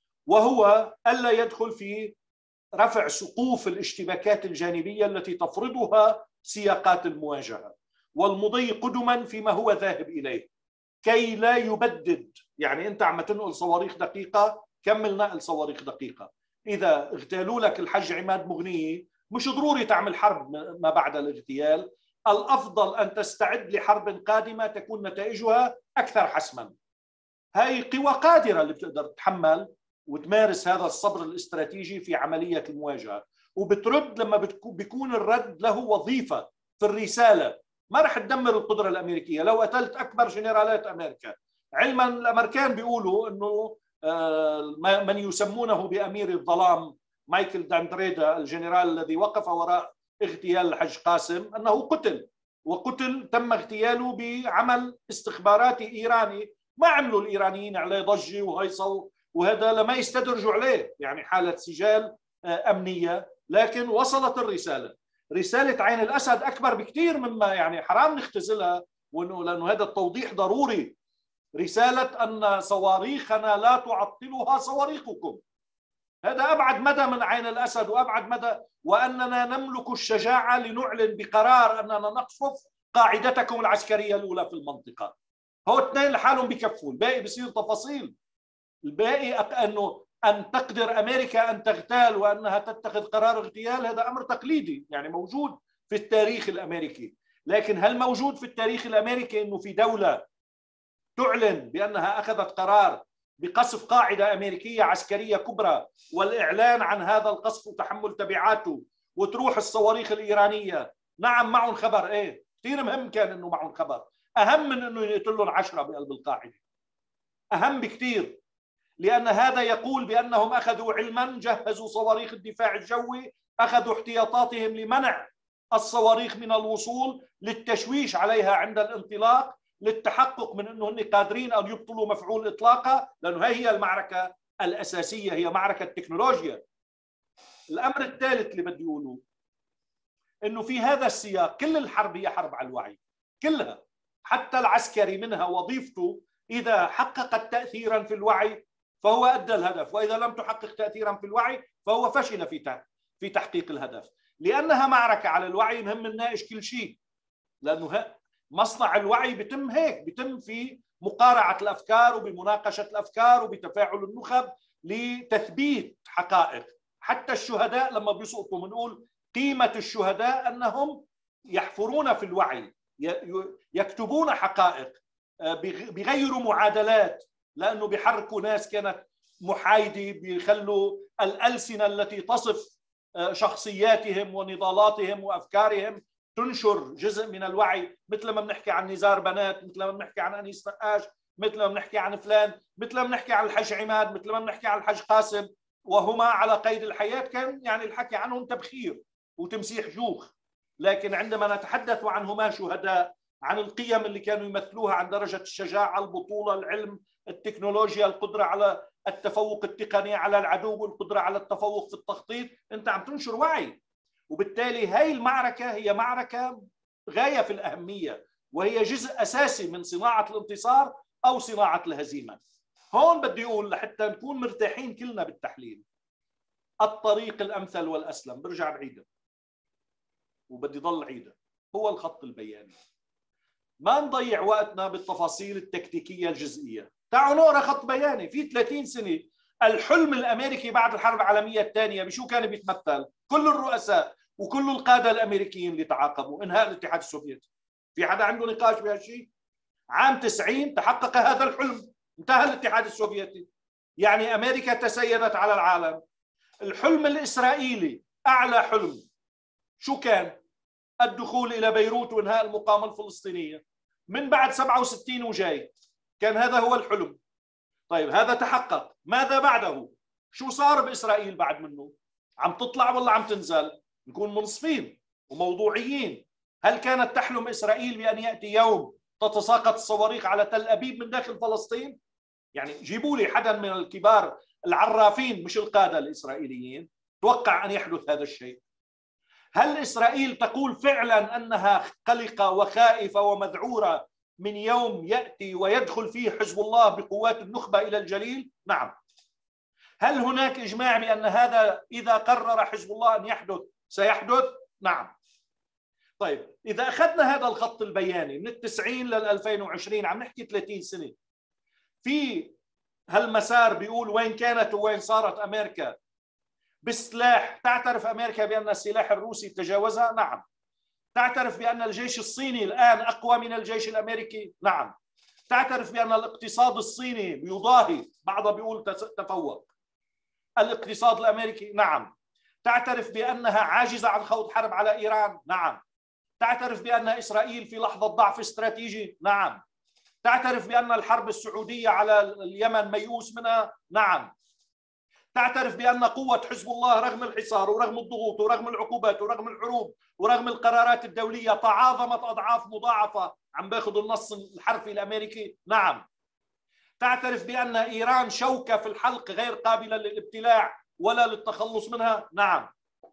وهو ألا يدخل في رفع سقوف الاشتباكات الجانبية التي تفرضها سياقات المواجهة، والمضي قدما فيما هو ذاهب إليه كي لا يبدد. يعني أنت عم تنقل صواريخ دقيقة، كمل نقل صواريخ دقيقة. إذا اغتالوا لك الحج عماد مغنية مش ضروري تعمل حرب ما بعد الاغتيال، الأفضل أن تستعد لحرب قادمة تكون نتائجها أكثر حسما. هاي قوى قادرة اللي بتقدر تتحمل وتمارس هذا الصبر الاستراتيجي في عملية المواجهة، وبترد لما بيكون الرد له وظيفة في الرسالة. ما رح تدمر القدرة الأمريكية لو قتلت أكبر جنرالات أمريكا. علما الأمريكان بيقولوا أنه من يسمونه بأمير الظلام مايكل داندريدا الجنرال الذي وقف وراء اغتيال الحج قاسم أنه قتل، وقتل تم اغتياله بعمل استخباراتي إيراني ما عملوا الإيرانيين عليه ضجة وهيصة، وهذا لما يستدرجوا عليه، يعني حالة سجال أمنية. لكن وصلت الرسالة، رسالة عين الأسد أكبر بكثير مما يعني حرام نختزلها، لأنه هذا التوضيح ضروري. رسالة أن صواريخنا لا تعطلها صواريخكم، هذا أبعد مدى من عين الأسد وأبعد مدى، وأننا نملك الشجاعة لنعلن بقرار أننا نقصف قاعدتكم العسكرية الأولى في المنطقة. هو اثنين لحالهم بكفوا، الباقي بصير تفاصيل. الباقي أنه أن تقدر أمريكا أن تغتال وأنها تتخذ قرار اغتيال، هذا أمر تقليدي يعني موجود في التاريخ الأمريكي. لكن هل موجود في التاريخ الأمريكي أنه في دولة تعلن بأنها أخذت قرار بقصف قاعدة أمريكية عسكرية كبرى والإعلان عن هذا القصف وتحمل تبعاته، وتروح الصواريخ الإيرانية؟ نعم معهم خبر، إيه كثير مهم كان أنه معهم خبر، أهم من أنه يقتلون عشرة بقلب القاعدة، أهم بكثير، لأن هذا يقول بأنهم أخذوا علما، جهزوا صواريخ الدفاع الجوي، أخذوا احتياطاتهم لمنع الصواريخ من الوصول، للتشويش عليها عند الانطلاق، للتحقق من أنه هن قادرين أن يبطلوا مفعول إطلاقها، لأنه هي المعركة الأساسية، هي معركة تكنولوجيا. الأمر الثالث اللي بدي أقوله أنه في هذا السياق كل الحرب هي حرب على الوعي، كلها، حتى العسكري منها وظيفته إذا حققت تأثيرا في الوعي فهو أدى الهدف، وإذا لم تحقق تأثيرا في الوعي فهو فشل في في تحقيق الهدف. لأنها معركة على الوعي مهم نناقش كل شيء، لأنه مصنع الوعي بيتم هيك، بيتم في مقارعة الأفكار وبمناقشة الأفكار وبتفاعل النخب لتثبيت حقائق. حتى الشهداء لما بيسقطوا بنقول قيمة الشهداء أنهم يحفرون في الوعي، يكتبون حقائق، بيغيروا معادلات، لأنه بيحركوا ناس كانت محايدة، بيخلوا الألسنة التي تصف شخصياتهم ونضالاتهم وأفكارهم تنشر جزء من الوعي، مثل ما بنحكي عن نزار بنات، مثل ما بنحكي عن أنيس نقاش، مثل ما بنحكي عن فلان، مثل ما بنحكي عن الحج عماد، مثل ما بنحكي عن الحج قاسم، وهما على قيد الحياة كان يعني الحكي عنهم تبخير وتمسيح جوخ. لكن عندما نتحدث عنهما شهداء، عن القيم اللي كانوا يمثلوها، عن درجة الشجاعة، البطولة، العلم، التكنولوجيا، القدرة على التفوق التقني على العدو والقدرة على التفوق في التخطيط، أنت عم تنشر وعي. وبالتالي هاي المعركة هي معركة غاية في الأهمية، وهي جزء أساسي من صناعة الانتصار أو صناعة الهزيمة. هون بدي أقول لحتى نكون مرتاحين كلنا بالتحليل، الطريق الأمثل والأسلم، برجع بعيدة وبدي ضل عيدة، هو الخط البياني. ما نضيع وقتنا بالتفاصيل التكتيكية الجزئية. تعالوا نقرأ خط بياني في ثلاثين سنة. الحلم الأمريكي بعد الحرب العالمية الثانية بشو كان بيتمثل؟ كل الرؤساء وكل القادة الأمريكيين اللي تعاقبوا إنهاء الاتحاد السوفيتي. في حدا عنده نقاش بهالشيء؟ عام تسعين تحقق هذا الحلم، انتهى الاتحاد السوفيتي، يعني أمريكا تسيدت على العالم. الحلم الإسرائيلي أعلى حلم شو كان؟ الدخول إلى بيروت وإنهاء المقاومة الفلسطينية من بعد سبعة وستين وجاي، كان هذا هو الحلم. طيب هذا تحقق، ماذا بعده؟ شو صار بإسرائيل بعد منه؟ عم تطلع ولا عم تنزل؟ نكون منصفين وموضوعيين. هل كانت تحلم إسرائيل بأن يأتي يوم تتساقط الصواريخ على تل أبيب من داخل فلسطين؟ يعني جيبوا لي حدا من الكبار العرافين مش القادة الإسرائيليين توقع أن يحدث هذا الشيء. هل إسرائيل تقول فعلا أنها قلقة وخائفة ومذعورة من يوم يأتي ويدخل فيه حزب الله بقوات النخبة إلى الجليل؟ نعم. هل هناك إجماع بأن هذا إذا قرر حزب الله أن يحدث سيحدث؟ نعم. طيب إذا أخذنا هذا الخط البياني من التسعين للألفين وعشرين، عم نحكي ثلاثين سنة، في هالمسار بيقول وين كانت وين صارت أمريكا بالسلاح. تعترف أمريكا بأن السلاح الروسي تجاوزها؟ نعم. تعترف بأن الجيش الصيني الآن أقوى من الجيش الأمريكي؟ نعم. تعترف بأن الاقتصاد الصيني يضاهي، بعضها بيقول تفوق الاقتصاد الأمريكي؟ نعم. تعترف بأنها عاجزة عن خوض حرب على إيران؟ نعم. تعترف بأن إسرائيل في لحظة ضعف استراتيجي؟ نعم. تعترف بأن الحرب السعودية على اليمن ميؤوس منها؟ نعم. تعترف بأن قوة حزب الله رغم الحصار ورغم الضغوط ورغم العقوبات ورغم الحروب ورغم القرارات الدولية تعاظمت أضعاف مضاعفة، عم باخذ النص الحرفي الأمريكي؟ نعم. تعترف بأن إيران شوكة في الحلق غير قابلة للابتلاع ولا للتخلص منها؟ نعم.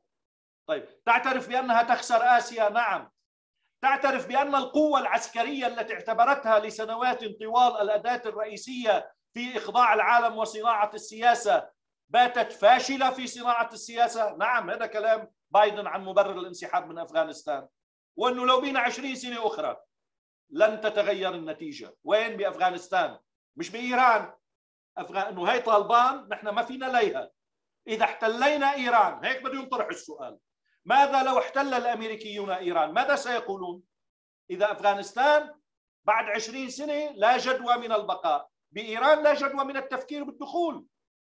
طيب تعترف بأنها تخسر آسيا؟ نعم. تعترف بأن القوة العسكرية التي اعتبرتها لسنوات طوال الأداة الرئيسية في إخضاع العالم وصناعة السياسة باتت فاشلة في صناعة السياسة؟ نعم. هذا كلام بايدن عن مبرر الانسحاب من أفغانستان، وأنه لو بينا عشرين سنة أخرى لن تتغير النتيجة. وين؟ بأفغانستان مش بإيران. أفغان... أنه هاي طالبان نحن ما فينا ليها. إذا احتلينا إيران، هيك بده ينطرح السؤال، ماذا لو احتل الأمريكيون إيران؟ ماذا سيقولون؟ إذا أفغانستان بعد عشرين سنة لا جدوى من البقاء، بإيران لا جدوى من التفكير بالدخول.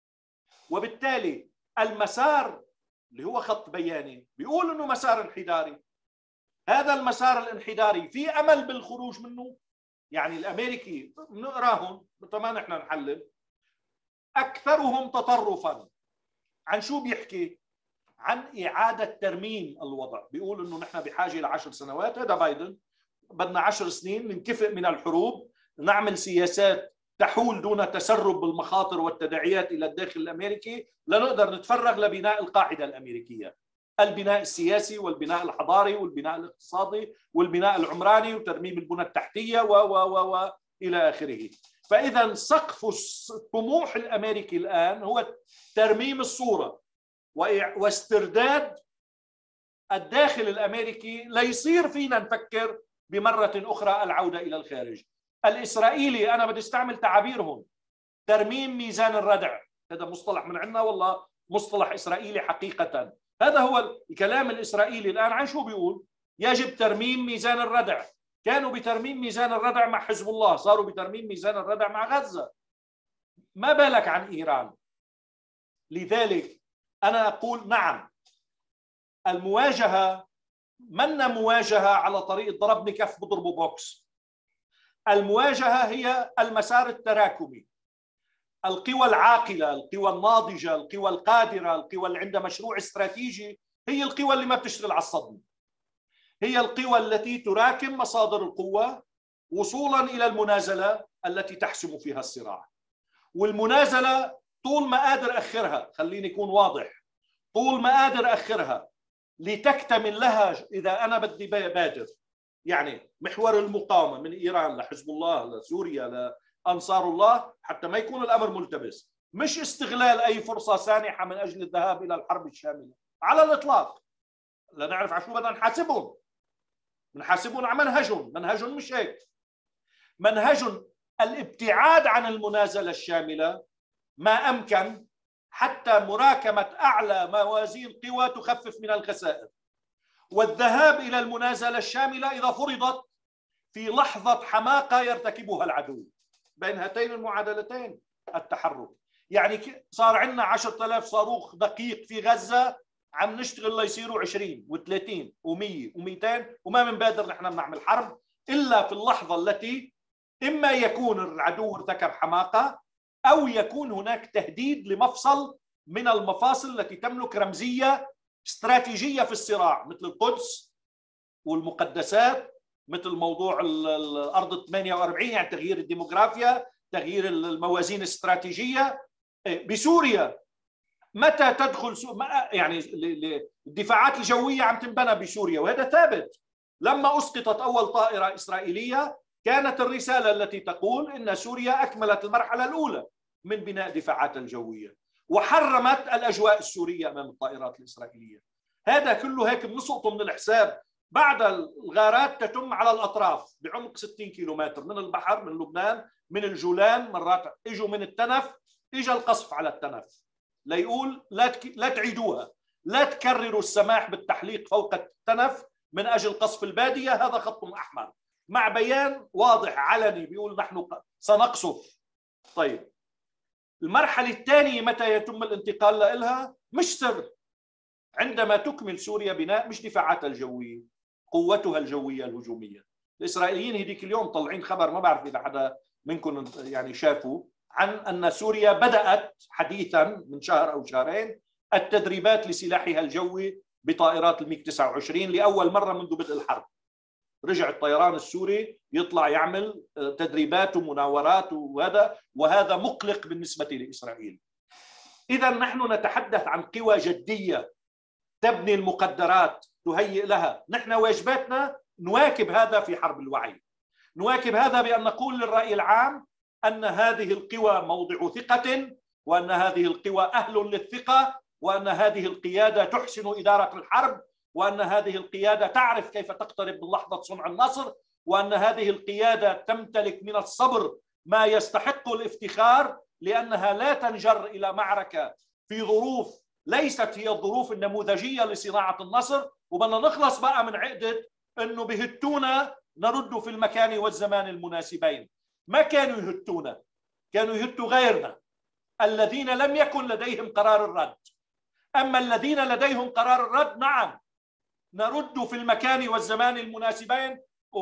وبالتالي المسار اللي هو خط بياني بيقول أنه مسار انحداري. هذا المسار الانحداري في أمل بالخروج منه. يعني الأمريكي نقراهم طبعا نحن نحلل، أكثرهم تطرفا. عن شو بيحكي؟ عن إعادة ترميم الوضع. بيقول إنه نحن بحاجة لعشر سنوات، هذا بايدن، بدنا عشر سنين ننكفئ من الحروب، نعمل سياسات تحول دون تسرب بالمخاطر والتداعيات إلى الداخل الأمريكي لنقدر نتفرغ لبناء القاعدة الأمريكية، البناء السياسي والبناء الحضاري والبناء الاقتصادي والبناء العمراني وترميم البنى التحتية و و و و إلى آخره. فإذا سقف الطموح الأمريكي الآن هو ترميم الصورة واسترداد الداخل الأمريكي ليصير فينا نفكر بمرة أخرى العودة إلى الخارج. الإسرائيلي أنا بدي استعمل تعابيرهم، ترميم ميزان الردع، هذا مصطلح من عندنا والله مصطلح إسرائيلي حقيقة. هذا هو الكلام الإسرائيلي الآن. عن شو بيقول؟ يجب ترميم ميزان الردع. كانوا بترميم ميزان الردع مع حزب الله، صاروا بترميم ميزان الردع مع غزة، ما بالك عن إيران. لذلك أنا أقول نعم، المواجهة من مواجهة على طريقة ضربني كف بضربه بوكس. المواجهة هي المسار التراكمي. القوى العاقلة، القوى الناضجة، القوى القادرة، القوى اللي عندها مشروع استراتيجي هي القوى اللي ما بتشتغل على الصدمة. هي القوى التي تراكم مصادر القوة وصولا إلى المنازلة التي تحسم فيها الصراع. والمنازلة طول ما قادر أخرها، خليني يكون واضح، طول ما قادر أخرها لتكتمل لها إذا أنا بدي بادر. يعني محور المقاومة من إيران لحزب الله لسوريا لأنصار الله، حتى ما يكون الأمر ملتبس، مش استغلال أي فرصة سانحة من أجل الذهاب إلى الحرب الشاملة على الإطلاق. لنعرف على شو بدنا نحاسبهم، نحاسبهم على منهجهم. منهجهم مش هيك، منهجهم الابتعاد عن المنازلة الشاملة ما أمكن حتى مراكمة أعلى موازين قوى تخفف من الخسائر، والذهاب إلى المنازلة الشاملة إذا فرضت في لحظة حماقة يرتكبها العدو. بين هاتين المعادلتين التحرك. يعني صار عندنا عشرة آلاف صاروخ دقيق في غزة، عم نشتغل ليصيروا عشرين وثلاثين ومية ومئتين، وما بنبادر نحن بنعمل حرب إلا في اللحظة التي إما يكون العدو ارتكب حماقة أو يكون هناك تهديد لمفصل من المفاصل التي تملك رمزية استراتيجية في الصراع، مثل القدس والمقدسات، مثل موضوع الأرض ثمانية وأربعين، يعني تغيير الديموغرافيا، تغيير الموازين الاستراتيجية. بسوريا متى تدخل سو... يعني الدفاعات الجوية عم تنبنى بسوريا، وهذا ثابت. لما أسقطت أول طائرة إسرائيلية كانت الرسالة التي تقول إن سوريا أكملت المرحلة الأولى من بناء دفاعات الجوية وحرمت الأجواء السورية أمام الطائرات الإسرائيلية. هذا كله هيك بنسقطه من الحساب. بعد الغارات تتم على الأطراف بعمق ستين كيلومتر من البحر، من لبنان، من الجولان، مرات اجوا من التنف، اجى القصف على التنف ليقول لا تك... لا تعيدوها، لا تكرروا السماح بالتحليق فوق التنف من أجل قصف البادية، هذا خط أحمر، مع بيان واضح علني بيقول نحن سنقصف. طيب المرحلة الثانية متى يتم الانتقال لها؟ مش سر، عندما تكمل سوريا بناء مش دفاعاتها الجوية، قوتها الجوية الهجومية. الإسرائيليين هذيك اليوم طلعين خبر، ما بعرف إذا حدا منكم يعني شافوا، عن أن سوريا بدأت حديثا من شهر أو شهرين التدريبات لسلاحها الجوي بطائرات الميج تسعة وعشرين لأول مرة منذ بدء الحرب. رجع الطيران السوري يطلع يعمل تدريبات ومناورات وهذا، وهذا مقلق بالنسبة لإسرائيل. إذا نحن نتحدث عن قوى جدية تبني المقدرات، تهيئ لها. نحن واجباتنا نواكب هذا في حرب الوعي، نواكب هذا بأن نقول للرأي العام أن هذه القوى موضع ثقة، وأن هذه القوى أهل للثقة، وأن هذه القيادة تحسن إدارة الحرب، وأن هذه القيادة تعرف كيف تقترب من لحظة صنع النصر، وأن هذه القيادة تمتلك من الصبر ما يستحق الافتخار، لأنها لا تنجر إلى معركة في ظروف ليست هي الظروف النموذجية لصناعة النصر. وبدنا نخلص بقى من عقدة أنه بهتونا نرد في المكان والزمان المناسبين. ما كانوا يهتونا، كانوا يهتوا غيرنا الذين لم يكن لديهم قرار الرد. أما الذين لديهم قرار الرد نعم نرد في المكان والزمان المناسبين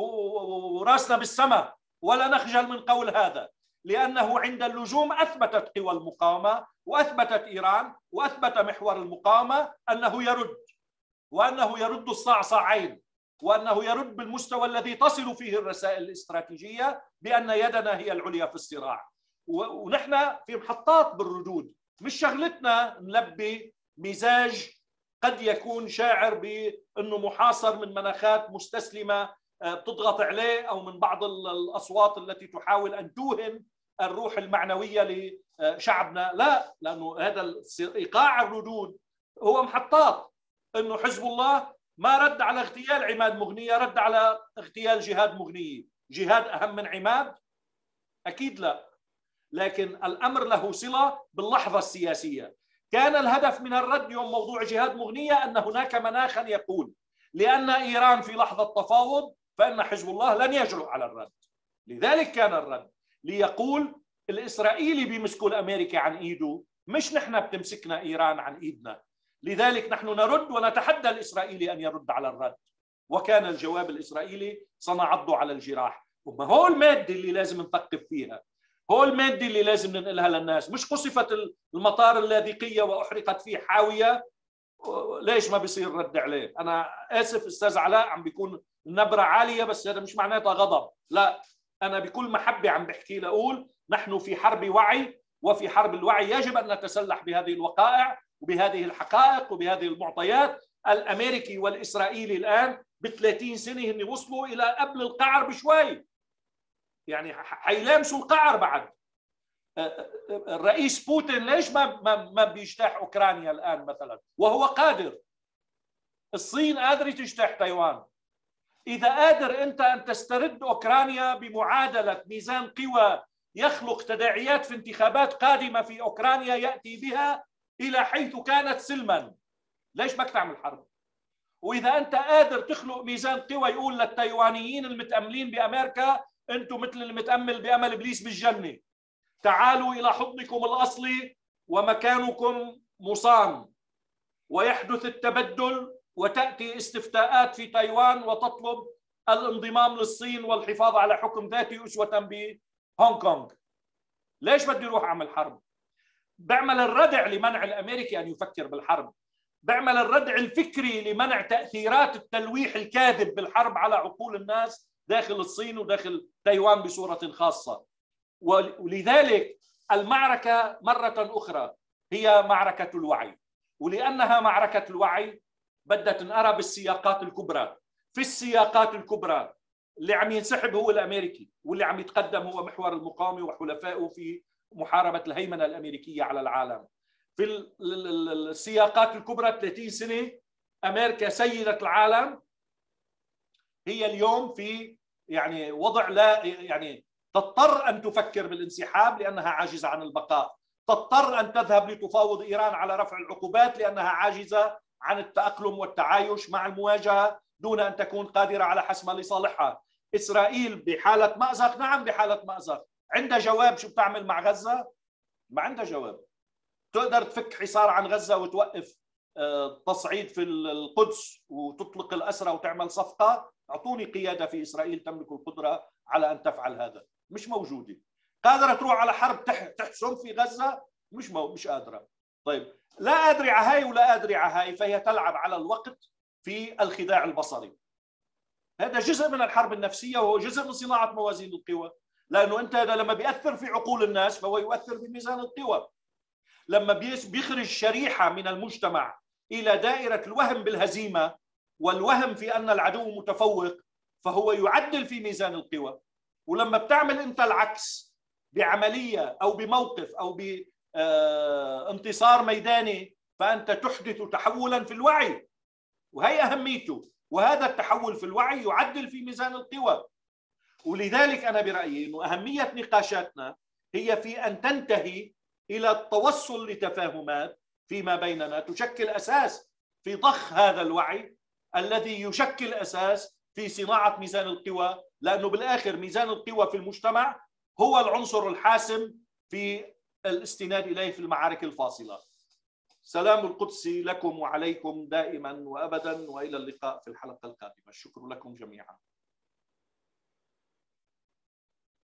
وراسنا بالسماء، ولا نخجل من قول هذا، لأنه عند اللزوم أثبتت قوى المقاومة وأثبتت إيران وأثبت محور المقاومة أنه يرد، وأنه يرد الصعصعين، وأنه يرد بالمستوى الذي تصل فيه الرسائل الاستراتيجية بأن يدنا هي العليا في الصراع. ونحن في محطات بالردود، مش شغلتنا نلبي مزاج قد يكون شاعر بأنه محاصر من مناخات مستسلمة بتضغط عليه، أو من بعض الأصوات التي تحاول أن توهن الروح المعنوية لشعبنا. لا، لأنه هذا إيقاع الردود هو محطات. أنه حزب الله ما رد على اغتيال عماد مغنية، رد على اغتيال جهاد مغنية. جهاد أهم من عماد؟ أكيد لا، لكن الأمر له صلة باللحظة السياسية. كان الهدف من الرد يوم موضوع جهاد مغنية أن هناك مناخا يقول لأن إيران في لحظة تفاوض فإن حزب الله لن يجرؤ على الرد. لذلك كان الرد ليقول الإسرائيلي بيمسكوا الأمريكي عن إيده، مش نحن بتمسكنا إيران عن إيدنا. لذلك نحن نرد ونتحدى الإسرائيلي أن يرد على الرد. وكان الجواب الإسرائيلي سنعض على الجراح. وما هو المادة اللي لازم نثقف فيها، هو المادة اللي لازم ننقلها للناس، مش قصفت المطار اللاذقية وأحرقت فيه حاوية ليش ما بيصير رد عليه. أنا آسف أستاذ علاء، عم بيكون النبرة عالية، بس هذا مش معناتها غضب، لا، أنا بكل محبة عم بحكي لأقول نحن في حرب وعي وفي حرب الوعي يجب أن نتسلح بهذه الوقائع وبهذه الحقائق وبهذه المعطيات. الأمريكي والإسرائيلي الآن ب ثلاثين سنة هن وصلوا إلى قبل القعر بشوي، يعني حيلامسوا القعر بعد. الرئيس بوتين ليش ما ما ما بيجتاح أوكرانيا الآن مثلا وهو قادر؟ الصين قادرة تجتاح تايوان. إذا قادر أنت أن تسترد أوكرانيا بمعادلة ميزان قوى يخلق تداعيات في انتخابات قادمة في أوكرانيا يأتي بها إلى حيث كانت سلما، ليش بدك تعمل حرب؟ وإذا أنت قادر تخلق ميزان قوى يقول للتايوانيين المتأملين بأمريكا أنتم مثل المتأمل بأمل إبليس بالجنة، تعالوا إلى حضنكم الأصلي ومكانكم مصان، ويحدث التبدل وتأتي استفتاءات في تايوان وتطلب الانضمام للصين والحفاظ على حكم ذاتي أسوة بهونغ كونغ. ليش بدي أروح أعمل حرب؟ بعمل الردع لمنع الأمريكي أن يفكر بالحرب، بعمل الردع الفكري لمنع تأثيرات التلويح الكاذب بالحرب على عقول الناس داخل الصين وداخل تايوان بصورة خاصة. ولذلك المعركة مرة أخرى هي معركة الوعي، ولأنها معركة الوعي بدها تنقرا بالسياقات الكبرى. في السياقات الكبرى اللي عم ينسحب هو الأمريكي، واللي عم يتقدم هو محور المقاومة وحلفائه في محاربة الهيمنة الأمريكية على العالم. في السياقات الكبرى ثلاثين سنة أمريكا سيدة العالم، هي اليوم في يعني وضع لا يعني تضطر أن تفكر بالانسحاب لأنها عاجزة عن البقاء، تضطر أن تذهب لتفاوض إيران على رفع العقوبات لأنها عاجزة عن التأقلم والتعايش مع المواجهة دون أن تكون قادرة على حسم لصالحها. إسرائيل بحالة مأزق، نعم بحالة مأزق، عندها جواب شو بتعمل مع غزة؟ ما عندها جواب. تقدر تفك حصار عن غزة وتوقف تصعيد في القدس وتطلق الأسرى وتعمل صفقة؟ أعطوني قيادة في إسرائيل تملك القدرة على أن تفعل هذا، مش موجودة. قادرة تروح على حرب تحسم في غزة؟ مش مو مش قادرة. طيب لا قادرة على هاي ولا قادرة على هاي، فهي تلعب على الوقت في الخداع البصري. هذا جزء من الحرب النفسية وهو جزء من صناعة موازين القوى، لأنه أنت لما بيأثر في عقول الناس فهو يؤثر بميزان القوى. لما بيخرج شريحة من المجتمع إلى دائرة الوهم بالهزيمة والوهم في أن العدو متفوق فهو يعدل في ميزان القوى. ولما بتعمل أنت العكس بعملية أو بموقف أو بانتصار ميداني فأنت تحدث تحولا في الوعي، وهي أهميته. وهذا التحول في الوعي يعدل في ميزان القوى. ولذلك أنا برأيي أنه أهمية نقاشاتنا هي في أن تنتهي إلى التوصل لتفاهمات فيما بيننا تشكل أساس في ضخ هذا الوعي الذي يشكل أساس في صناعة ميزان القوى، لأنه بالآخر ميزان القوى في المجتمع هو العنصر الحاسم في الاستناد إليه في المعارك الفاصلة. سلام القدس لكم وعليكم دائما وأبدا، وإلى اللقاء في الحلقة القادمة. الشكر لكم جميعا.